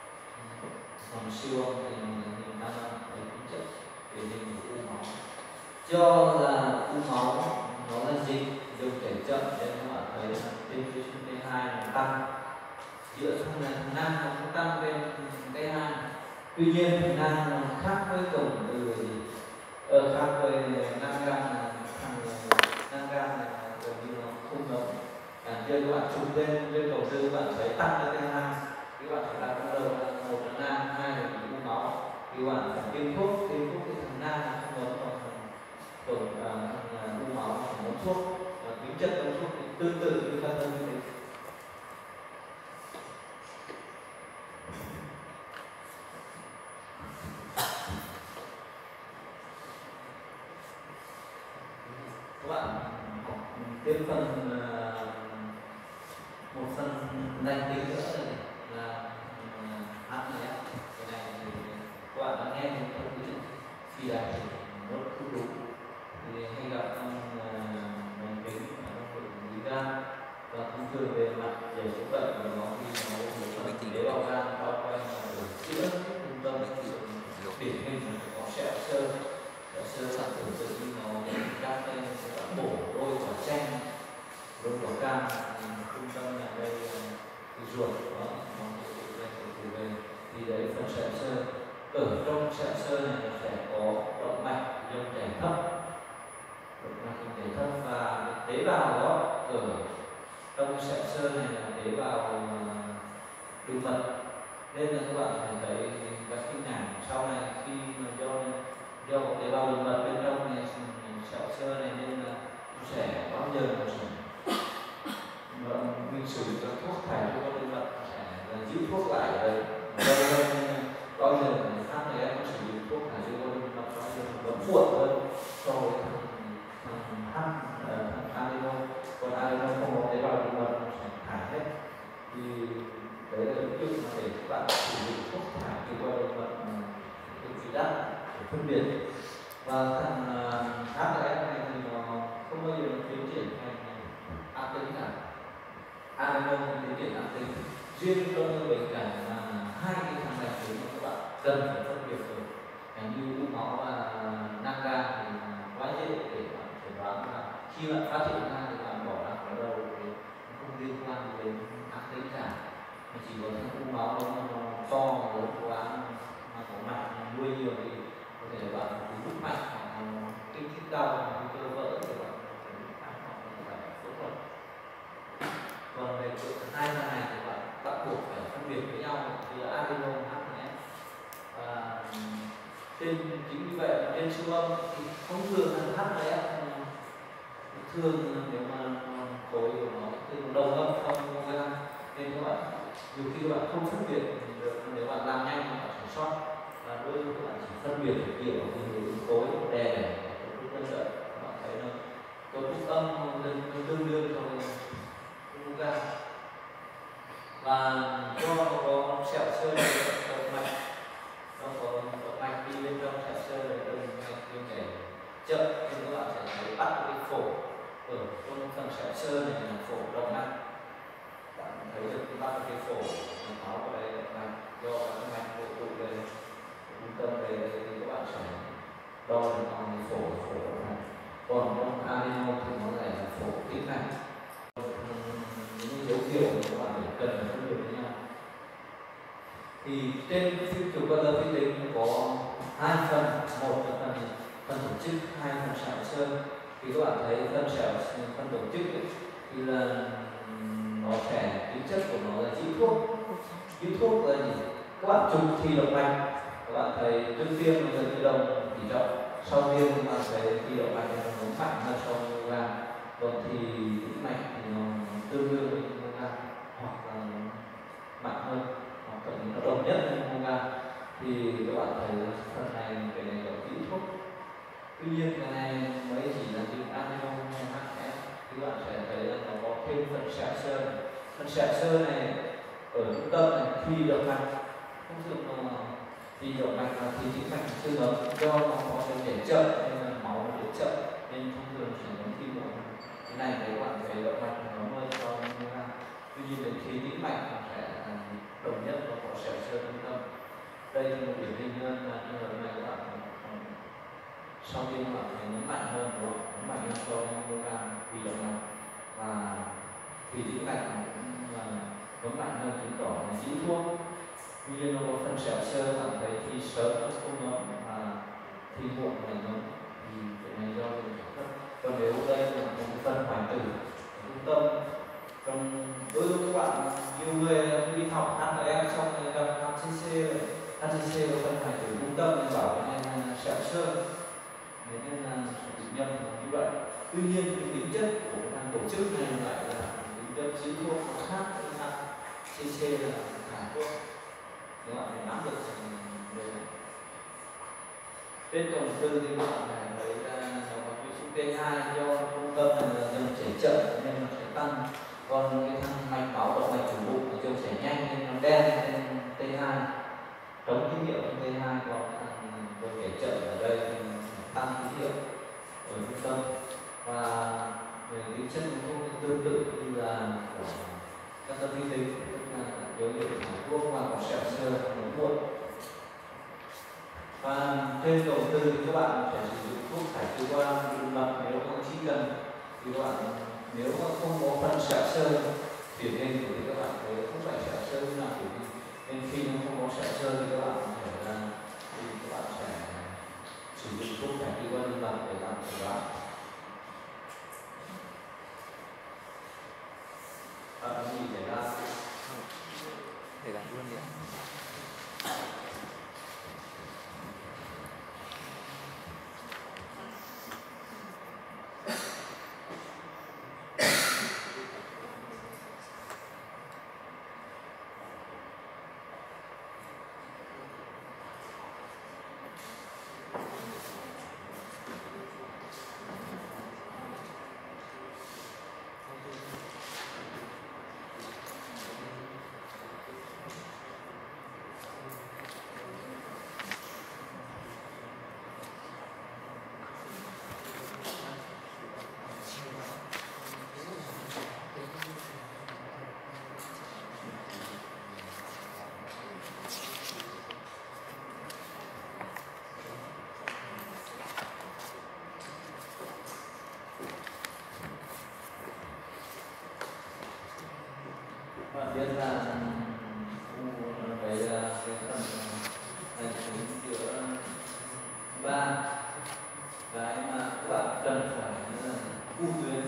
Còn siêu âm thì mình đang thấy tính chất về hình của u máu. Do là u máu nó là dịch dùng chảy chậm nên các bạn thấy là trên cái T hai nó tăng, giữa thằng này thằng nam nó cũng tăng lên T hai. Tuy nhiên thằng nam nó khác với cổng từ ở khác với nam gan là thằng nam gan này gần như nó không ngấm. À, kia các bạn chụp lên lên cầu tư các bạn thấy tăng lên T hai, các bạn phải đặt bắt đầu là một là nam, hai là bị u máu, thì các bạn phải tiêm thuốc, tiêm thuốc thì thằng nam nó không ngấm vào tổn thằng u máu phải ngấm thuốc và tính chất ngấm thuốc thì tương tự như các đơn như thế. Các bạn học tiếp phần một phần danh tính nữa này là hát này, cái này thì các bạn đã nghe những thông tin phi đại thì nó không đúng thì hay gặp trong ngành tính ở trong bệnh lý gan và thông thường về mặt để chữa bệnh của nó thì nó một phần tế bào gan bao quanh ở giữa trung tâm điển hình có sẹo xơ, sẹo xơ là tưởng tượng như nó đang đây sẽ bổ đôi quả chanh, đôi quả cam, trung tâm là đây cái ruột đó, nó từ về thì đấy phần sẹo xơ. Ở trong sẹo xơ này nó sẽ có động mạch dòng chảy thấp, động mạch dòng chảy thấp và tế bào đó ở trong sẹo xơ này là tế bào đường mật. Nên là các bạn phải thấy các hình ảnh sau này khi mà do do tế bào đường mật bên trong này sẹo xơ này nên là nó sẽ bao giờ nó sẽ mình sử dụng các thuốc thải cho con đường mật sẽ là giữ thuốc lại ở đây. Bao giờ người khác này em sử dụng thuốc thải cho con đường mật bao giờ nó muộn hơn so với thằng thằng thằng adeno, còn adeno không có tế bào đường mật nó sẽ thải hết. Thì đấy là ứng dụng để các bạn sử dụng thuốc thải cho con đường mật cực kỳ đắt để phân biệt. Và thằng hát ép này thì nó khi bạn phát hiện ra thì bạn bỏ ra ở đầu thì nó không liên quan đến ác tính cả, mà chỉ có thằng u máu nó to lớn quá mà có mạch nuôi nhiều thì có thể là bạn bị đứt mạch hoặc là kích thích đau hoặc cơ vỡ thì bạn phải đi khám hoặc là phải phẫu thuật. Còn về hai phần này thì bạn bắt buộc phải phân biệt với nhau thì là adeno hát nhé. Và trên chính vì vậy trên siêu âm thì thông thường là hát nhé thường nếu mà khối của nó từ đầu âm không ra nên các bạn nhiều khi các bạn không phân biệt được, nếu bạn làm nhanh thì bạn phải sót, và đôi khi các bạn chỉ phân biệt được kiểu như khối đè đẻ cấu trúc đơn giản, các bạn thấy nó cấu trúc âm nó tương đương cho cái ga. Và do nó có sẹo xơ động mạch, nó có động mạch đi bên trong sẹo xơ này động mạch như cái chậm nên các bạn sẽ thấy bắt cái phổ ở trong phần sẹo xơ này là phổ động mạch. Bạn thấy được cái bắt cái phổ máu vào đây động mạch, do cái mạch hội tụ về trung tâm về thì các bạn sẽ đo được bằng cái phổ phổ động mạch. Còn trong adeno thì nó lại là phổ tĩnh mạch. Những dấu hiệu mà các bạn phải cần phải phân biệt với nhau. Thì trên cái phim chụp quang vi tính có hai phần, một là phần phần tổ chức, hai phần sẹo xơ. Thì các bạn thấy phần sẹo phần tổ chức ấy, thì là nó sẽ tính chất của nó là chữ thuốc. Chữ thuốc là gì? Các bạn chụp thì động mạch, các bạn thấy trước tiên nó gần như đồng tỷ trọng, sau tiêm các bạn thấy thì động mạch nó muốn mạnh hơn so với mg, còn thì tĩnh mạch thì nó tương đương với mg hoặc là mạnh hơn, hoặc thậm chí nó đồng nhất với mg. Thì các bạn thấy phần này cái này gọi kỹ thuốc. Tuy nhiên cái này mới chỉ là chữ adeno hay hát ép, thì các bạn sẽ thấy là nó có thêm phần sẹo xơ. Phần sẹo xơ này ở trung tâm này thì động mạch, thông thường là thì động mạch là thì tĩnh mạch tương ứng, do nó có cái để chậm nên là máu nó để chậm nên thông thường chỉ có khi một cái này thì các bạn thấy động mạch nó hơi to ra. Tuy nhiên đến khi tĩnh mạch nó sẽ đồng nhất và có sẹo xơ trung tâm. Đây là một điển hình hơn là như là này các bạn sau khi các bạn thấy nó mạnh hơn, nó mạnh hơn so với mg vì động mạch, và thì tĩnh mạch cũng là nó mạnh hơn, chứng tỏ là dĩ thuốc. Tuy nhiên nó có phần sẹo xơ bạn thấy thì sớm nó không ngấm và thì muộn này nó thì cái này do mình thấp. Còn nếu đây là một cái phần hoại tử trung tâm, còn đối với các bạn nhiều người đi học hát em xong rồi gặp hát xê xê hát xê xê có phần hoại tử trung tâm nên bảo cái này là sẹo xơ, nên là bị nhầm như vậy. Tuy nhiên cái tính chất của cái tổ chức này lại là tính chất chữ thuốc nó khác với hát xê xê là thả thuốc. Các bạn phải nắm được điều này. Trên cổng tư thì các bạn phải thấy là nó có cái số tê hai, do trung tâm này là dòng chảy chậm nên nó sẽ tăng, còn cái thằng mạch máu động mạch chủ bụng là dòng chảy nhanh nên nó đen lên tê hai, chống tín hiệu tê hai, còn dòng chảy chậm ở đây thì tăng tín hiệu ở trung tâm. Và về tính chất nó cũng tương tự như là của các tâm vi tính, tức là dấu hiệu thải thuốc và có sẹo xơ nó muộn. Và trên đầu tư thì các bạn sẽ sử dụng thuốc thải trừ qua đường mật nếu không chỉ cần, thì các bạn nếu mà không có phần sẹo xơ điển hình thì các bạn thấy không phải sẹo xơ như nào điển hình, nên khi nó không có sẹo xơ thì các bạn có thể là thì các bạn sẽ sử dụng thuốc thải trừ qua đường mật để làm chẩn đoán. Bạn có gì xảy ra? Để làm luôn đi ạ. biết là u đấy là cái phần hành chính giữa ba cái mà các bạn cần phải là u tuyến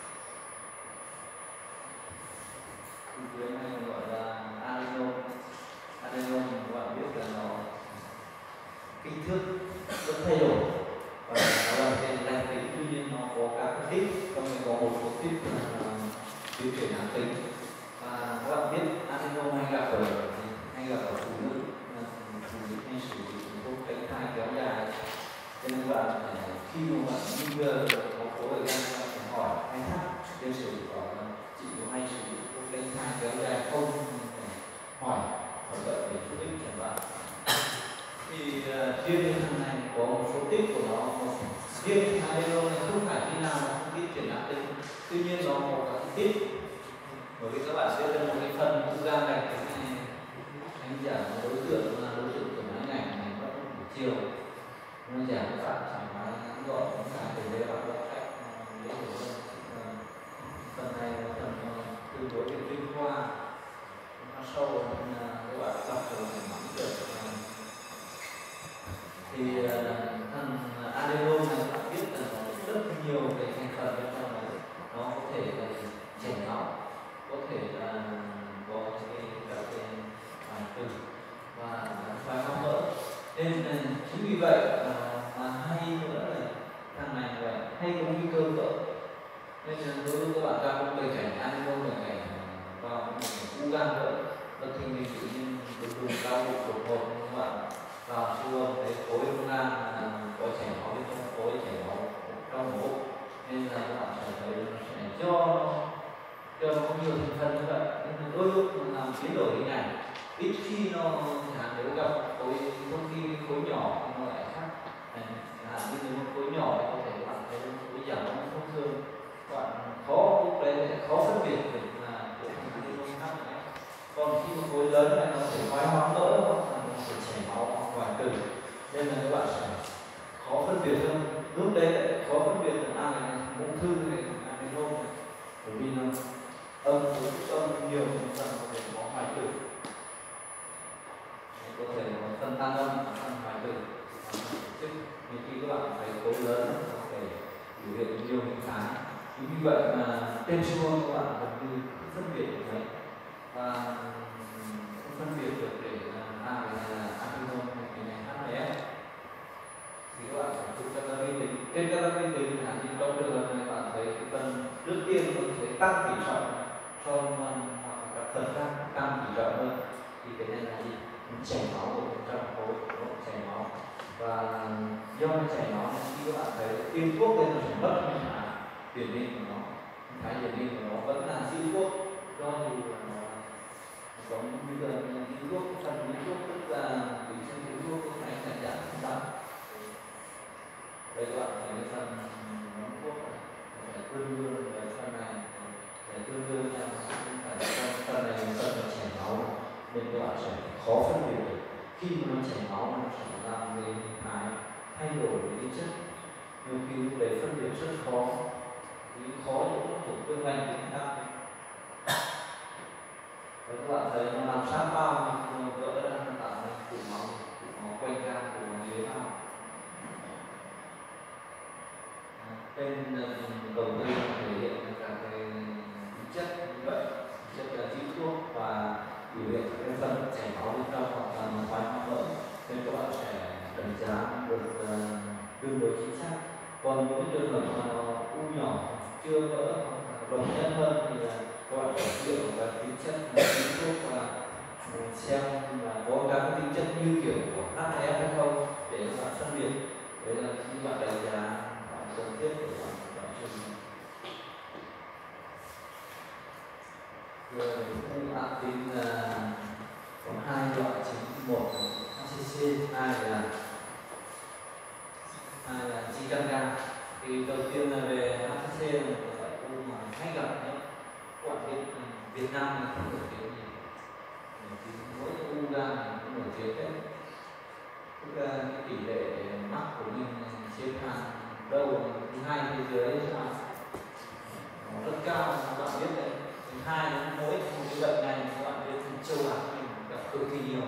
u tuyến hay gọi là adenome. Adenome các bạn biết là nó kích thước rất thay đổi và nó là cái lành tính, tuy nhiên nó có các cái tip, trong này có một số tip là biến chuyển ác tính. Và các bạn biết adenome hay gặp ở hay gặp ở phụ nữ, phụ nữ hay sử dụng thuốc tránh thai kéo dài, cho nên các bạn khi mà bạn nghi ngờ có khối ở gan, các bạn phải hỏi hay thắc tiến sử có chị có hay sử dụng thuốc tránh thai kéo dài không, hỏi hỏi vậy để giúp ích cho bạn. Thì riêng cái thằng này có một số tip của nó, riêng adenome này không phải khi nào nó không tip chuyển ác tính, tuy nhiên nó có các tip. Bởi vì các bạn sẽ lên một cái phần u gan này, anh giảng đối tượng là đối tượng của máy ảnh này bắt buổi chiều, nó giảng các bạn thoải mái ngắn gọn, chúng ta để để bạn đọc cách dễ hiểu hơn. Phần này là phần tương đối về chuyên khoa, nó sâu nên là các bạn đọc rồi thì nắm được. Thì thằng adenome này các bạn biết là nó rất nhiều cái thành phần bên trong đấy, nó có thể là chảy máu, có thể là có cái các cái hoại tử và thoái hóa mỡ, nên chính vì vậy mà, mà hay nữa là thằng này vậy hay có nguy cơ vỡ. Nên là đối với các bạn ta cũng về cảnh adenome là cảnh vào một u gan vỡ, bất thình lình tự nhiên đột ngột đau bụng đột ngột các bạn vào siêu âm thấy khối u gan có chảy máu bên trong khối, chảy máu trong bụng, nên là các bạn sẽ thấy nó sẽ cho cho nó có nhiều thành phần như vậy, nên là đôi lúc nó làm biến đổi hình ảnh. Ít khi nó chẳng nếu gặp khối thông khi khối nhỏ thì nó lại khác. Chẳng như nếu khối nhỏ thì có thể các bạn thấy khối giảm nó thông thường, các bạn khó lúc đấy sẽ khó phân biệt được là của adenome khác này. Còn khi mà khối lớn này nó sẽ thoái hóa mỡ hoặc là nó sẽ chảy máu hoặc hoại tử, nên là các bạn sẽ khó phân biệt hơn. Lúc đấy lại khó phân biệt được à này ung thư này adenome này, bởi vì nó âm âm nhiều thành phần có thể có hoại tử, có thể có phân tan âm, phân hoại tử. Thì khi các bạn thấy khối lớn có thể biểu hiện nhiều hình thái. Vì vậy mà tên siêu âm các bạn gần như không phân biệt được đấy, và không phân biệt được để à cái này là adenome hay cái này hát i ép. Thì các bạn phải chụp các vi tính. Trên các vi tính là như trong trường hợp này các bạn thấy cái phần trước tiên nó sẽ tăng tỉ trọng cho hoặc các phần khác tăng tỉ trọng hơn, thì cái này là gì? Chảy máu ở bên trong khối, chảy máu. Và do nó chảy máu này, khi các bạn thấy tiêm thuốc lên nó sẽ mất hình thái điển hình của nó, hình thái điển hình của nó vẫn là giữ thuốc, do dù là nó có nguy cơ là giữ thuốc, phần giữ thuốc tức là tính chất giữ thuốc lúc này sẽ giảm không tăng. Đây các bạn thấy cái phần món thuốc này phải tương đương với phần này, phải tương đương nhau, phần này là phần là chảy máu, nên các bạn sẽ khó phân biệt được. Khi mà nó chảy máu nó sẽ làm cái hình thái thay đổi cái tính chất, nhiều khi lúc đấy phân biệt rất khó, vì khó những tổn thương lành tính khác. Và các bạn thấy nó làm sát bao thì vỡ ra nó tạo nên tụ máu, tụ máu quanh gan, tụ máu dưới vào. Bên đầu tiên thể hiện cả cái tính chất như vậy, chất là giữ thuốc và biểu hiện cái phần chảy máu bên trong hoặc là thoái hóa mỡ, nên các bạn sẽ đánh giá được uh, tương đối chính xác. Còn những trường hợp mà nó u nhỏ chưa vỡ hoặc rộng nhất hơn thì là các bạn phải dựa vào cái tính chất giữ thuốc và xem là có các tính chất như kiểu của hát i ép hay không để các bạn phân biệt. Đấy là khi bạn đánh giá bạn cần thiết để bạn bạn trường. Rồi u ác tính là có hai loại chính, một là hát xê xê, hai là hai là Cđha Gan. Thì đầu tiên là về hát xê xê là một loại u mà hay gặp nhất. Các bạn biết Việt Nam thì không nổi tiếng gì, mỗi u gan cũng nổi tiếng đấy. Tức là cái tỷ lệ mắc của mình xếp hàng đâu thứ hai thế giới sao nó rất cao, các bạn biết đấy. Thứ hai là mỗi một cái bệnh này các cực kỳ nhiều,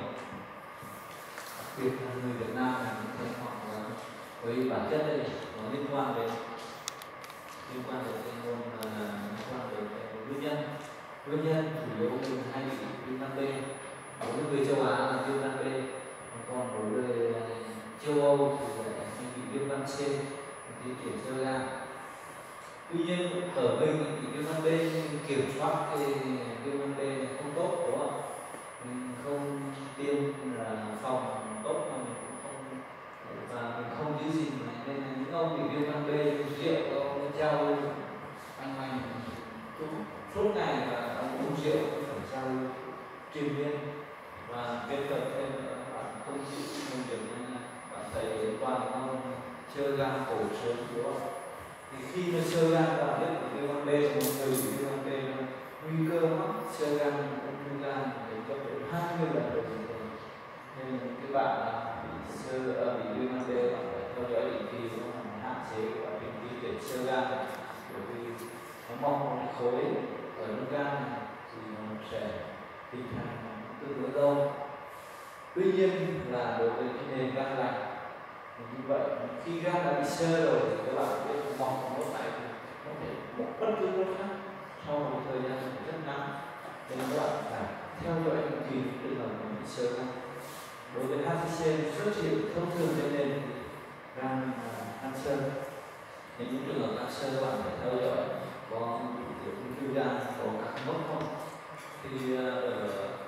đặc biệt là người Việt Nam là những thấy hoặc là với bản chất đây nó liên quan đến liên quan đến cái nguồn liên quan đến cái nguyên nhân nguyên nhân chủ yếu mình hay bị viêm gan B. Đối với người châu Á là viêm gan B, còn đối với châu Âu thì lại hay bị viêm gan C, thì kiểm Cđha Gan. Tuy nhiên ở mình bị viêm gan B nhưng kiểm soát cái viêm gan B không tốt, đúng không? Mình không tiêm là phòng tốt mà mình cũng không và mình không giữ gìn, nên là những ông bị viêm gan B rượu ông treo anh anh suốt ngày và ông uống rượu cũng phải treo truyền miên và kết hợp thêm bạn không chịu công việc nên là bạn thấy toàn ông Cđha Gan cổ sớm, đúng không? Thì khi mà Cđha Gan bạn biết là viêm gan B, một người bị viêm gan B nguy cơ mắc Cđha Gan ung thư gan đến cấp độ hai mươi lần được rồi. Nên các bạn bị sơ bị viêm gan B bạn phải theo dõi định kỳ, nó làm hạn chế quá trình di chuyển Cđha Gan, bởi vì nó mọc một khối ở nước gan này thì nó sẽ hình thành tương đối lâu. Tuy nhiên là đối với cái nền gan lành như vậy, khi gan đã bị sơ rồi thì các bạn biết mọc một nốt này thì có thể mọc bất cứ nốt khác sau một thời gian rất ngắn, nên các bạn phải theo dõi định kỳ trường hợp mình bị sơ gan. Đối với hát xê xê xuất hiện thông thường trên nền gan cancer, những trường hợp cancer các bạn phải theo dõi có ung thư gan có các mốc không. Thì ở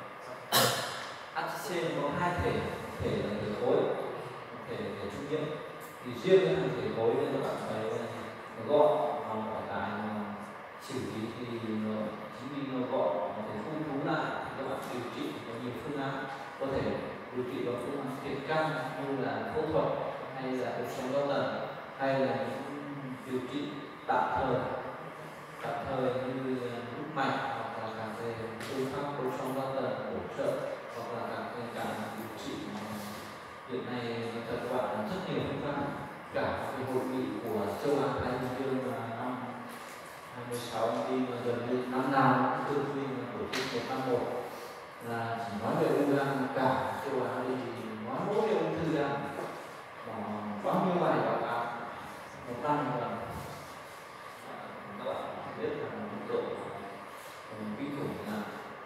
hát xê xê có hai thể, thể là thể khối, thể thể trung nhiễm. Thì riêng cái thể khối nên các bạn thấy nó gọn, nó phải cái xử lý thì nó chính vì nó gọn nó thể khu trú lại thì các bạn điều trị có nhiều phương án, có thể điều trị bằng phương án tiệt căn như là phẫu thuật hay là đốt sống đau tần, hay là những điều trị tạm thời tạm thời như hút mạch hoặc là các cái phương pháp đốt sống đau tần hỗ trợ, hoặc là các cái cả điều trị hiện nay thật các bạn rất nhiều phương pháp. Cả cái hội nghị của châu Á Thái Bình Dương là năm hai mươi sáu đi mà gần như năm nào cũng thường xuyên tổ chức một năm một, là chỉ nói về ung thư gan cả châu Á đi thì nói mỗi về ung thư gan bao nhiêu bài báo cáo một năm một lần. Các bạn biết là mức độ kinh khủng là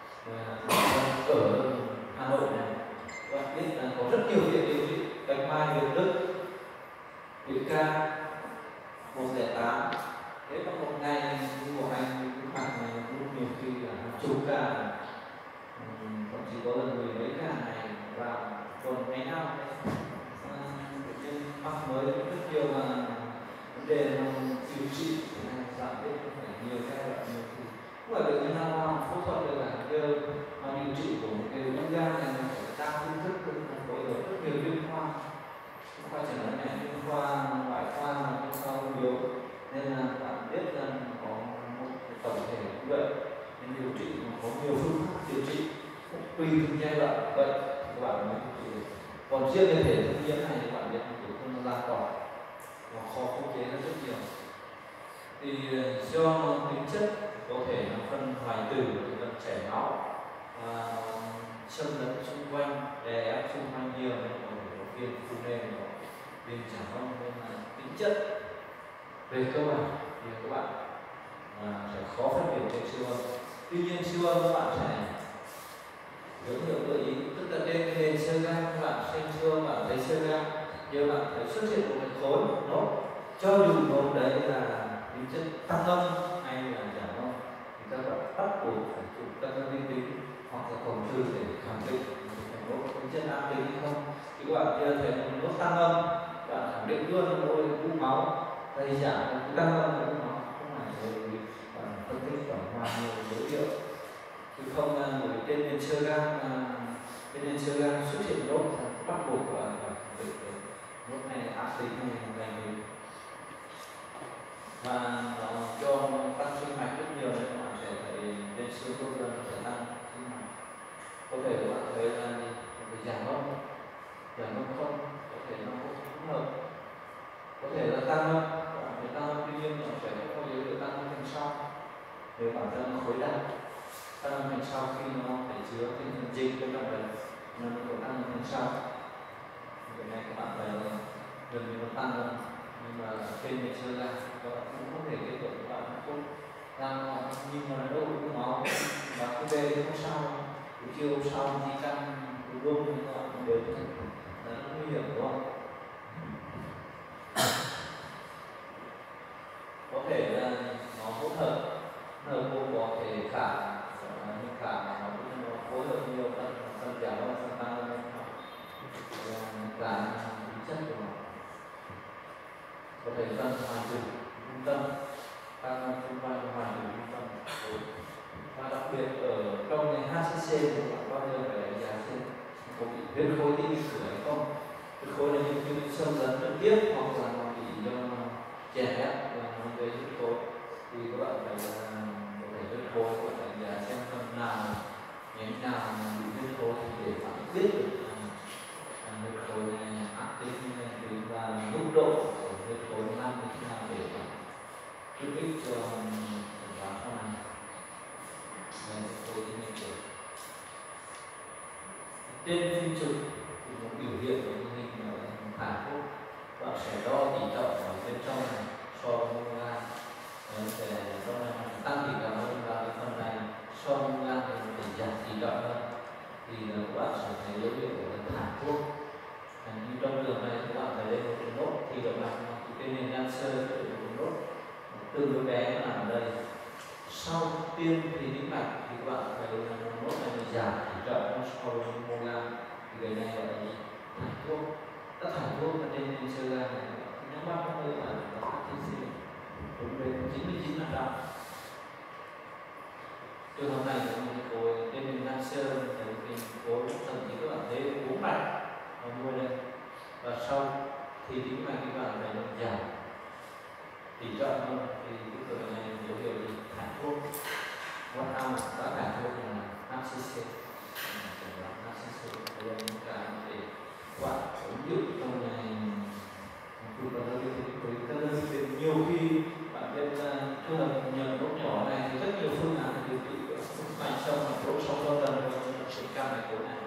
ở Hà Nội này các bạn biết là có rất nhiều viện điều trị, Bạch Mai, Việt Đức, Việt Ca, một không tám. Thế mà một ngày như của anh cái mặt này cũng nhiều khi là hàng chục ca, thậm chí có lần mười mấy ca này vào tuần ngày nào bệnh nhân mắc mới rất nhiều mà vấn đề là điều trị giảm biết phải nhiều giai đoạn nhiều thì không phải bệnh nhân nào làm phẫu thuật được cả, giờ mà điều trị của một cái ung gan này nó phải đa phương thức, phối hợp rất nhiều chuyên khoa, chuyên khoa chẳng hạn này, chuyên khoa ngoại khoa, chuyên khoa ung biếu, nên là bạn biết là có một tổng thể như vậy nên điều trị có nhiều phương pháp điều trị tùy từng giai đoạn vậy các bạn mới điều trị. Còn riêng cái thể thực nhiễm này thì bạn biết là tổn thương nó lan tỏa, nó khó khống chế nó rất nhiều. Thì do tính chất có thể nó phân hoại tử, phân chảy máu và xâm lấn xung quanh, đè ép xung quanh nhiều nên có thể có viêm phu nề, có viêm chản lông, nên là tính chất về cơ bản thì các bạn à, sẽ khó phân biệt trên siêu âm. Tuy nhiên siêu âm các bạn sẽ dấu hiệu gợi ý, tức là trên cái nền Cđha Gan các bạn xem siêu âm bạn thấy Cđha Gan, giờ bạn thấy xuất hiện một cái khối nốt, cho dù nốt đấy là tính chất tăng âm hay là giảm âm thì các bạn bắt buộc phải chụp các vi tính hoặc là cộng trừ để khẳng định một nốt tính chất ác tính hay không. Thì các bạn kia thấy một nốt tăng âm, bạn khẳng định luôn là nốt u máu hay giảm cái tăng âm của u máu, không phải rồi bạn phân tích tổng hòa nhiều dấu hiệu, chứ không là người trên nền Cđha Gan trên nền Cđha Gan xuất hiện nốt bắt buộc là phải khẳng định nốt này ác tính hay là gì, và nó cho tăng sinh mạch rất nhiều nên bạn sẽ thấy trên xương khớp nó sẽ tăng sinh mạch. Có thể các bạn thấy là phải giảm âm, giảm âm không, có thể nó không hợp, có thể là tăng âm, bạn phải tăng âm, tuy nhiên nó sẽ không có dấu hiệu tăng âm đằng sau nếu bản thân nó khối đau. tăng âm thanh sau khi nó phải chứa cái thần dịch bên trong đấy nó có tăng âm thanh sau. Cái này các bạn thấy gần như nó tăng lên, nhưng mà trên này chưa ra các bạn cũng có thể kết luận các bạn không đang nhưng mà đâu cũng máu và cái bê nó sau buổi chiều sau di căn của rung các bạn cũng đều là nó nguy hiểm đúng không? Có thể là nó hỗn hợp, nó gồm có thể cả những cả mà nó cũng nó phối hợp nhiều phần phần giảm hơn phần tăng hơn cả tính chất của nó. Có thể phần hoàn chỉnh trung tâm tăng xung quanh hoàn chỉnh trung tâm, và đặc biệt ở trong này hát xê xê thì bạn bao giờ phải đánh giá xem có bị huyết khối tim cửa hay không. Huyết khối là những cái xâm lấn trực tiếp hoặc là nó bị do chèn ép và nó gây huyết khối thì các bạn phải là có thể huyết khối có đánh giá xem phần nào nhánh nào bị huyết khối để bạn biết được huyết khối này ác tính như này và mức độ của huyết khối năng như thế nào để bạn giúp ích cho đoán sau này. Trên phim chụp thì nó biểu hiện của hình thải thuốc, bạn sẽ đo tỉ trọng ở bên trong này so với mô gan, để trong này tăng tỉ trọng hơn và cái phần này so với mô gan thì nó phải giảm tỉ trọng hơn, thì các bạn sẽ thấy dấu hiệu của thải thuốc. Như trong đường này các bạn thấy đây một cái nốt thì động mạch cái nền gan sơ một cái nốt tương đối bé nó nằm ở đây. Sau tiêm thì tĩnh mạch thì các bạn thấy nốt này bị giảm tỉ trọng so với mô gan, thì cái này gọi là thải thuốc. Đã thải thuốc ở trên nền sơ gan này nếu bác có hơi là nó phát sinh sinh đúng đến chín mươi chín phần trăm. Trường hợp này là một cái khối trên nền gan sơ thì cái khối thậm chí các bạn thấy bốn mạch nó nuôi lên, và sau thì tĩnh mạch các bạn thấy nó giảm tỉ trọng hơn, thì cái tuổi này dấu hiệu gì thải thuốc. What out đã thải thuốc là hát xê xê, hát xê xê đây là những cái để các bạn ứng dụng trong này. Chụp vào đây thì với nhiều khi bạn biết trường hợp nhầm nốt nhỏ này thì rất nhiều phương án điều trị mạnh sâu hoặc độ sâu hơn lần rồi sự cam này khối này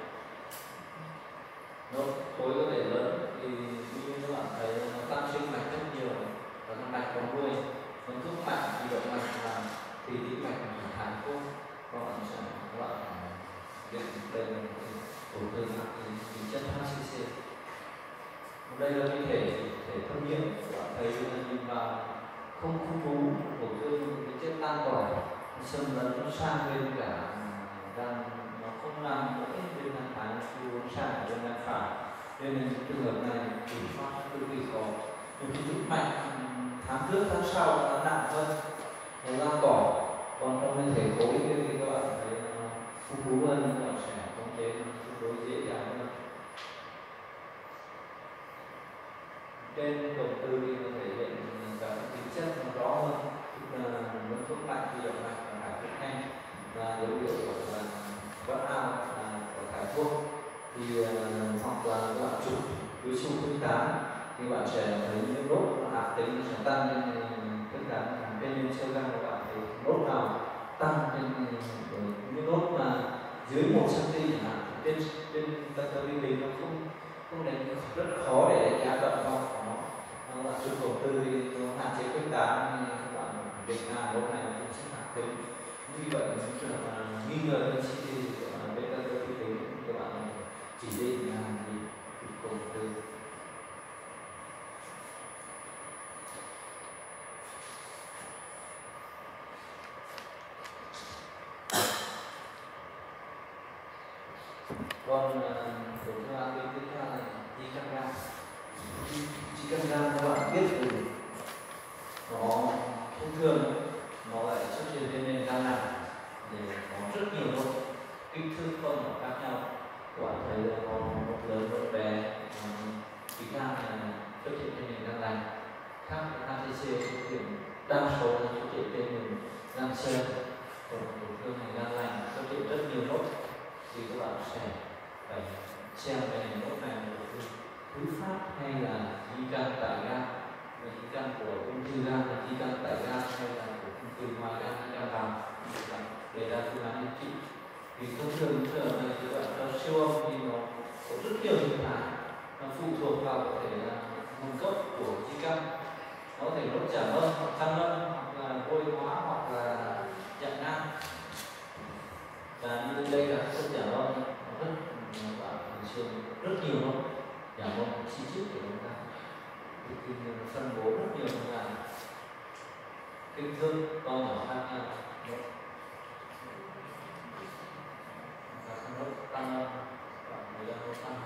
nốt khối có thể lớn thì như các bạn thấy nó tăng sinh mạch rất nhiều và nó mạch còn nuôi nó thuốc mạnh thì động mạch là thì tĩnh mạch phải thải thuốc, các bạn sẽ các bạn biết đây là tổn thương nặng tính chất hát xê xê. Đây là cái thể thể thâm nhiễm, các bạn thấy là nhìn vào không không bú tổn thương cái chất tan tỏi xâm lấn nó sang bên cả gan, nó không làm mỗi bên gan phải nó uống sang ở bên gan phải, nên là những trường hợp này kiểm soát cực kỳ khó. Những cái tĩnh mạch tháng trước tháng sau nó nặng hơn nó gan tỏi, còn trong cái thể khối kia thì các bạn thấy nó không bú hơn, các bạn sẽ khống chế tương đối dễ dàng hơn. Trên cổng từ thì nó thể hiện cả tính chất nó rõ hơn, tức là nó thuốc mạnh thì động mạch và thải thuốc nhanh, và dấu hiệu của là vẫn ao là của thải thuốc thì uh, hoặc là các bạn chụp với xu hướng tám thì bạn sẽ thấy những nốt ác tính nó sẽ tăng lên tất cả bên lên sơ gan, các bạn thấy nốt nào tăng trên những nốt mà dưới một xăng-ti-mét chẳng hạn, trên trên tâm tư mình nó không không đánh rất khó để đánh giá động vào nó. Nó là chụp cổng tư thì nó hạn chế quyết tán, các bạn định là lúc này cũng sẽ hạn tính. Như vậy những trường hợp nghi ngờ lên xê tê thì các bạn bên tâm tư tính các bạn chỉ định là gì chụp cổng tư. Còn tổn thương ác tính tiếp theo là Cđha Gan. Cđha Gan các bạn biết thì nó thông thường nó lại xuất hiện trên nền gan này để có rất nhiều nốt kích thước phân khác nhau. Các bạn thấy là có một lớn một bé, Cđha Gan này xuất hiện trên nền gan lành, khác với hát xê xê xuất hiện đa số là xuất hiện trên nền gan sơ, còn tổn thương này gan lành xuất hiện rất nhiều nốt, thì các bạn sẽ phải xem cái nốt này là thứ phát hay là di căn tại gan, và di căn của ung thư gan là di căn tại gan hay là của ung thư ngoài gan, di căn vào để ra phương án điều trị. dương to nhỏ khác nhau. Các nốt tăng âm và mười lăm nốt tăng âm.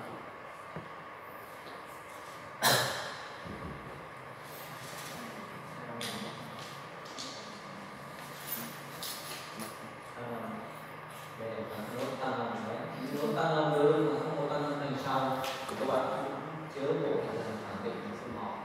Đây là các nốt tăng âm đấy. Những nốt tăng âm đối mà không có tăng âm thành sau thì các bạn cũng chớ bộ là khẳng định là không họ.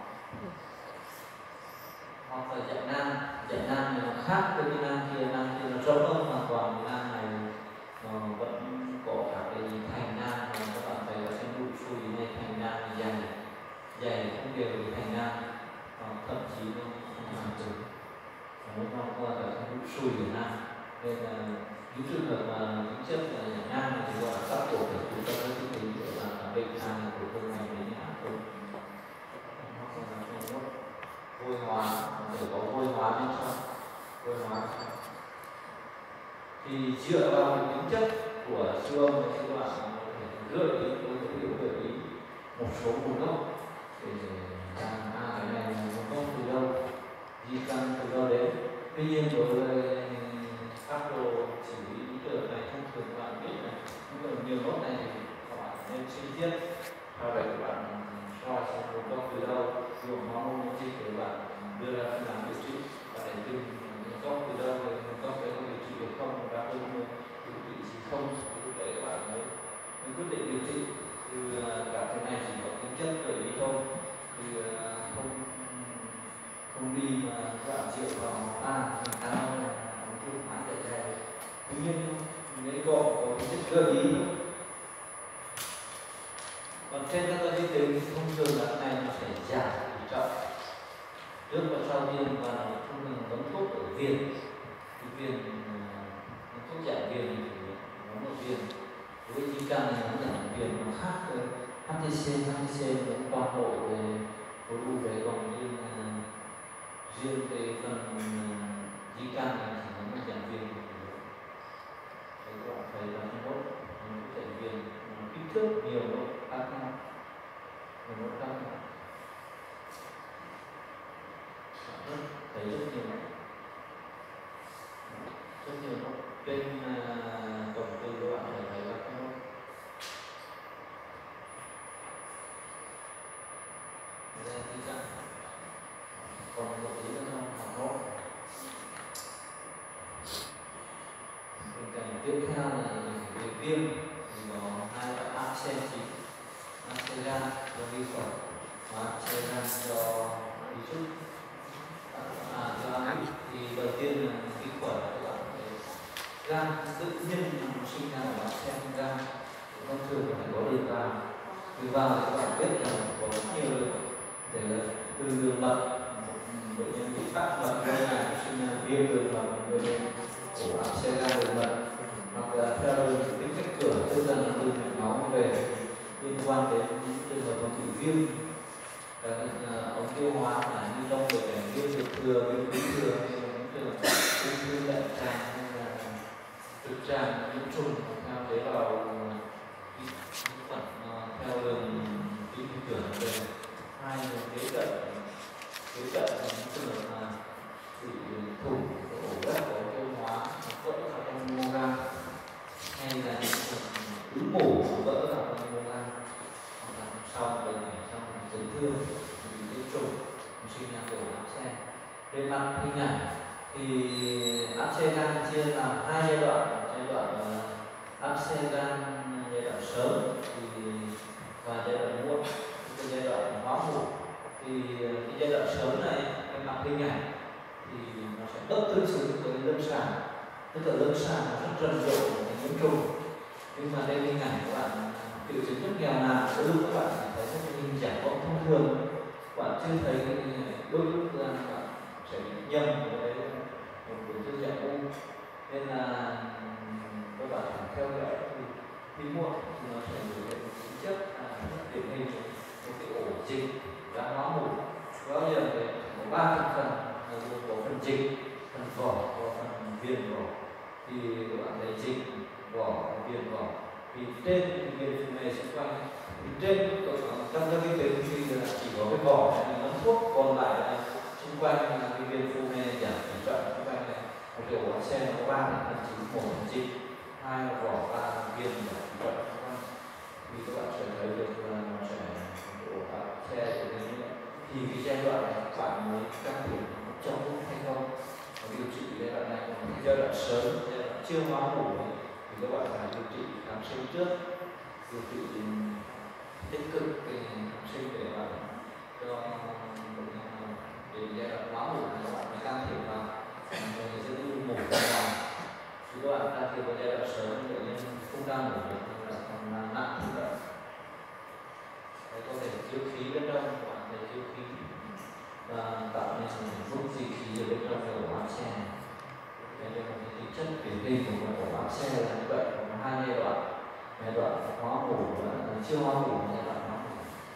Hoặc là dạy nam, dạy nam này nó khác với cái nam kia, nam kia nó rộng hơn hoàn toàn, cái nam này nó vẫn có cả cái thành nam, mà các bạn thấy là trên nụ xùi này thành nam này dày, dày không đều với thành nam, thậm chí nó không hoàn chừng, nó nó qua cả cái nụ xùi của nam, nên là những trường hợp mà những chất là dạy nam này thì gọi là các cổ phải chú tâm đến cái tính của là khẳng định nam là của phương này với những hạng không. Vôi hóa, để có vôi hóa bên trong, vôi hóa thì dựa vào cái tính chất của siêu âm thì các bạn có thể gợi ý, có thể gợi ý một số nguồn gốc để rằng à cái này là nguồn gốc từ đâu, di căn từ đâu đến. Tuy nhiên đối với các đồ xử lý ý tưởng này thông thường các bạn biết này, nhưng mà nhiều gốc này thì các bạn nên suy thiết, sau đấy các bạn soi xem nguồn gốc từ đâu, dùng hormone gì để bạn đưa ra phương án điều trị và để tìm nguồn gốc từ đâu, và nguồn gốc đấy có điều trị được không, và đáp ứng điều trị gì không, thì lúc đấy các bạn mới, mới quyết định điều trị. Thì cả cái này chỉ có tính chất gợi ý thôi, thì không không đi mà các bạn dựa vào à mình ta là ống tiêu hóa để ra. Tuy nhiên nếu có có tính chất gợi ý thôi. Còn trên các cơ di tính thông thường là cái này nó sẽ giảm tỷ trọng trước và sau viêm, và nó thông thường bấm thuốc ở viền, cái viền thuốc giảm viền thì nó một viền. Với di căn này nó giảm viền nó khác với hát tê xê, hát tê xê nó toàn bộ về khối u về, còn riêng riêng cái phần di căn này thì nó giảm viền. Đấy các bạn thấy là nó nốt nó chạy viền, nó kích thước nhiều nốt khác nhau, nhiều nốt khác nhau. Thấy rất nhiều nốt, rất nhiều nốt trên uh, tổng từ các bạn thấy thấy các nốt. Đây là cái dạng, còn một tí nữa không học nốt. Bên cạnh tiếp theo là về viêm thì có hai loại áp xe chính, áp xe gan do vi khuẩn và áp xe gan do virus. À, do thì đầu tiên là vi khuẩn là các bạn thấy gan tự nhiên nó sinh ra ở áp xe gan, thông thường phải có đường vào, đường vào thì các bạn biết là có rất nhiều đường, để từ đường mật, bệnh nhân bị tắc mật đây này sinh ra viêm đường mật, bệnh nhân của áp xe gan đường mật, hoặc là theo tính cách cửa, tức là từ mạch máu về liên quan đến những trường hợp bị viêm ống tiêu hóa là như đông về để viêm ruột thừa, viêm túi thừa, hay là những trường hợp ung thư đại tràng hay là trực tràng nhiễm trùng theo tế bào vi khuẩn theo đường vi khuẩn về hai đường kế cận, kế cận là những trường hợp mà bị thủng ổ lết của tiêu hóa vỡ vào trong mô gan, hay là những ứ mủ vỡ vào trong mô gan, hoặc là sau bệnh này trong chấn thương bị nhiễm trùng sinh ra của áp xe. Về mặt hình ảnh thì áp xe gan chia làm hai giai đoạn, giai đoạn áp xe gan giai đoạn sớm thì và giai đoạn muộn, cái giai đoạn hóa mủ. Thì cái giai đoạn sớm này về mặt hình ảnh thì nó sẽ bất tương xứng với lâm sàng, tức là lâm sàng nó rất rầm rộ và nhiễm trùng, nhưng mà đây hình ảnh các bạn triệu chứng rất nghèo nàn, đôi lúc các bạn thấy các cái hình giải phẫu thông thường, các bạn chưa thấy cái hình ảnh, đôi lúc là các bạn sẽ bị nhầm với một buổi chưa giải u, nên là các bạn phải theo dõi thì khi muộn thì nó sẽ biểu hiện một tính chất là rất điển hình một cái ổ dịch đã hóa mủ. Có bao giờ có ba thành phần là gồm có phần dịch, phần vỏ và phần viền vỏ. Thì các bạn thấy dịch, vỏ, viền vỏ. Thì trên viền phần này xung quanh, thì trên trong các cái tuyến thì chỉ có cái vỏ này là nấm thuốc, còn lại là xung xung quanh là cái viên phu này giảm tỉ trọng xung quanh này một kiểu bánh xe nó có ba thành chính, một thành chính, hai là vỏ, ba là viên giảm tỉ trọng xung quanh. Thì các bạn sẽ thấy được là nó sẽ ổ áp xe trở nên như vậy. Thì cái giai đoạn này các bạn mới can thiệp trong lúc hay không, và điều trị giai đoạn này còn giai đoạn sớm, giai đoạn chưa máu mủ thì các bạn phải điều trị kháng sinh trước, điều trị tích cực cái kháng sinh để mà cho để giai đoạn máu mủ này các bạn mới can thiệp vào, người sẽ đi mổ ra ngoài. Thì các bạn can thiệp vào giai đoạn sớm thì bệnh nhân không đang mổ được thì là còn nặng như vậy. Đấy, có thể thiếu khí bên trong, các bạn thấy thiếu khí và tạo nên một mức dị khí ở bên trong cái ổ áp xe. Đây là một cái tính chất điển hình của một ổ áp xe là như vậy, có hai giai đoạn, giai đoạn hóa mủ và chưa hóa mủ và giai đoạn hóa mủ.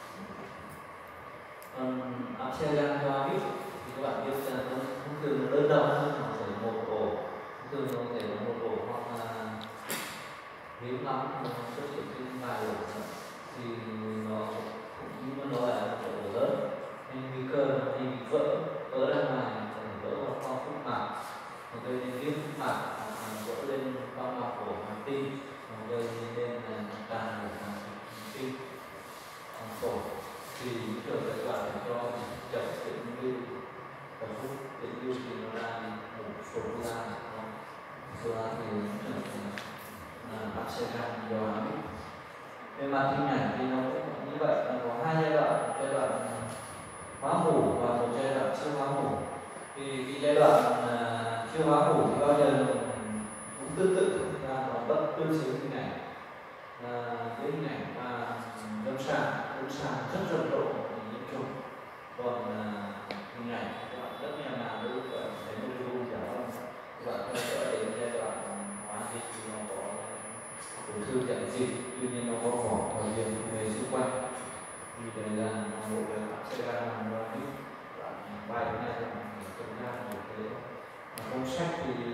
Um, áp xe gan do amic thì các bạn biết là nó thông thường nó đơn độc hơn, nó thể một ổ, thông thường nó thể là một ổ hoặc là hiếm lắm nó xuất hiện trên vài ổ thì nó cũng nó là một ổ lớn nên nguy cơ nó hay bị vỡ vỡ ra ngoài, có thể vỡ vào khoang phúc mạc, nó gây nên viêm phúc mạc, vỡ lên bao mạc của hoàng tim, nó gây nên là tràn của hoàng tim, hoàng phổi. Thì những trường hợp đoạn để cho chậm tĩnh lưu và phút tĩnh lưu thì nó ra một số ra số ra thì nó là áp xe gan do amic. Về mặt hình ảnh thì nó cũng như vậy, nó có hai giai đoạn, giai đoạn hóa mủ và một giai đoạn chưa hóa mủ. Thì cái giai đoạn uh, chưa hóa mủ thì bao giờ cũng tương tự, thực ra nó bất tương xứng hình ảnh, uh, cái hình ảnh và lâm sàng, lâm sàng rất rầm rộ nhiễm trùng. Còn uh, hình ảnh các bạn rất nhà nào đối với thấy một cái vùng giả không, các bạn theo dõi đến giai đoạn hóa dịch thì nó có ung thư dạng dịch, tuy nhiên nó có vỏ và viền về xung quanh. Vì đây là một cái áp xe gan làm ra bài này là tuần ra một cái trong sách thì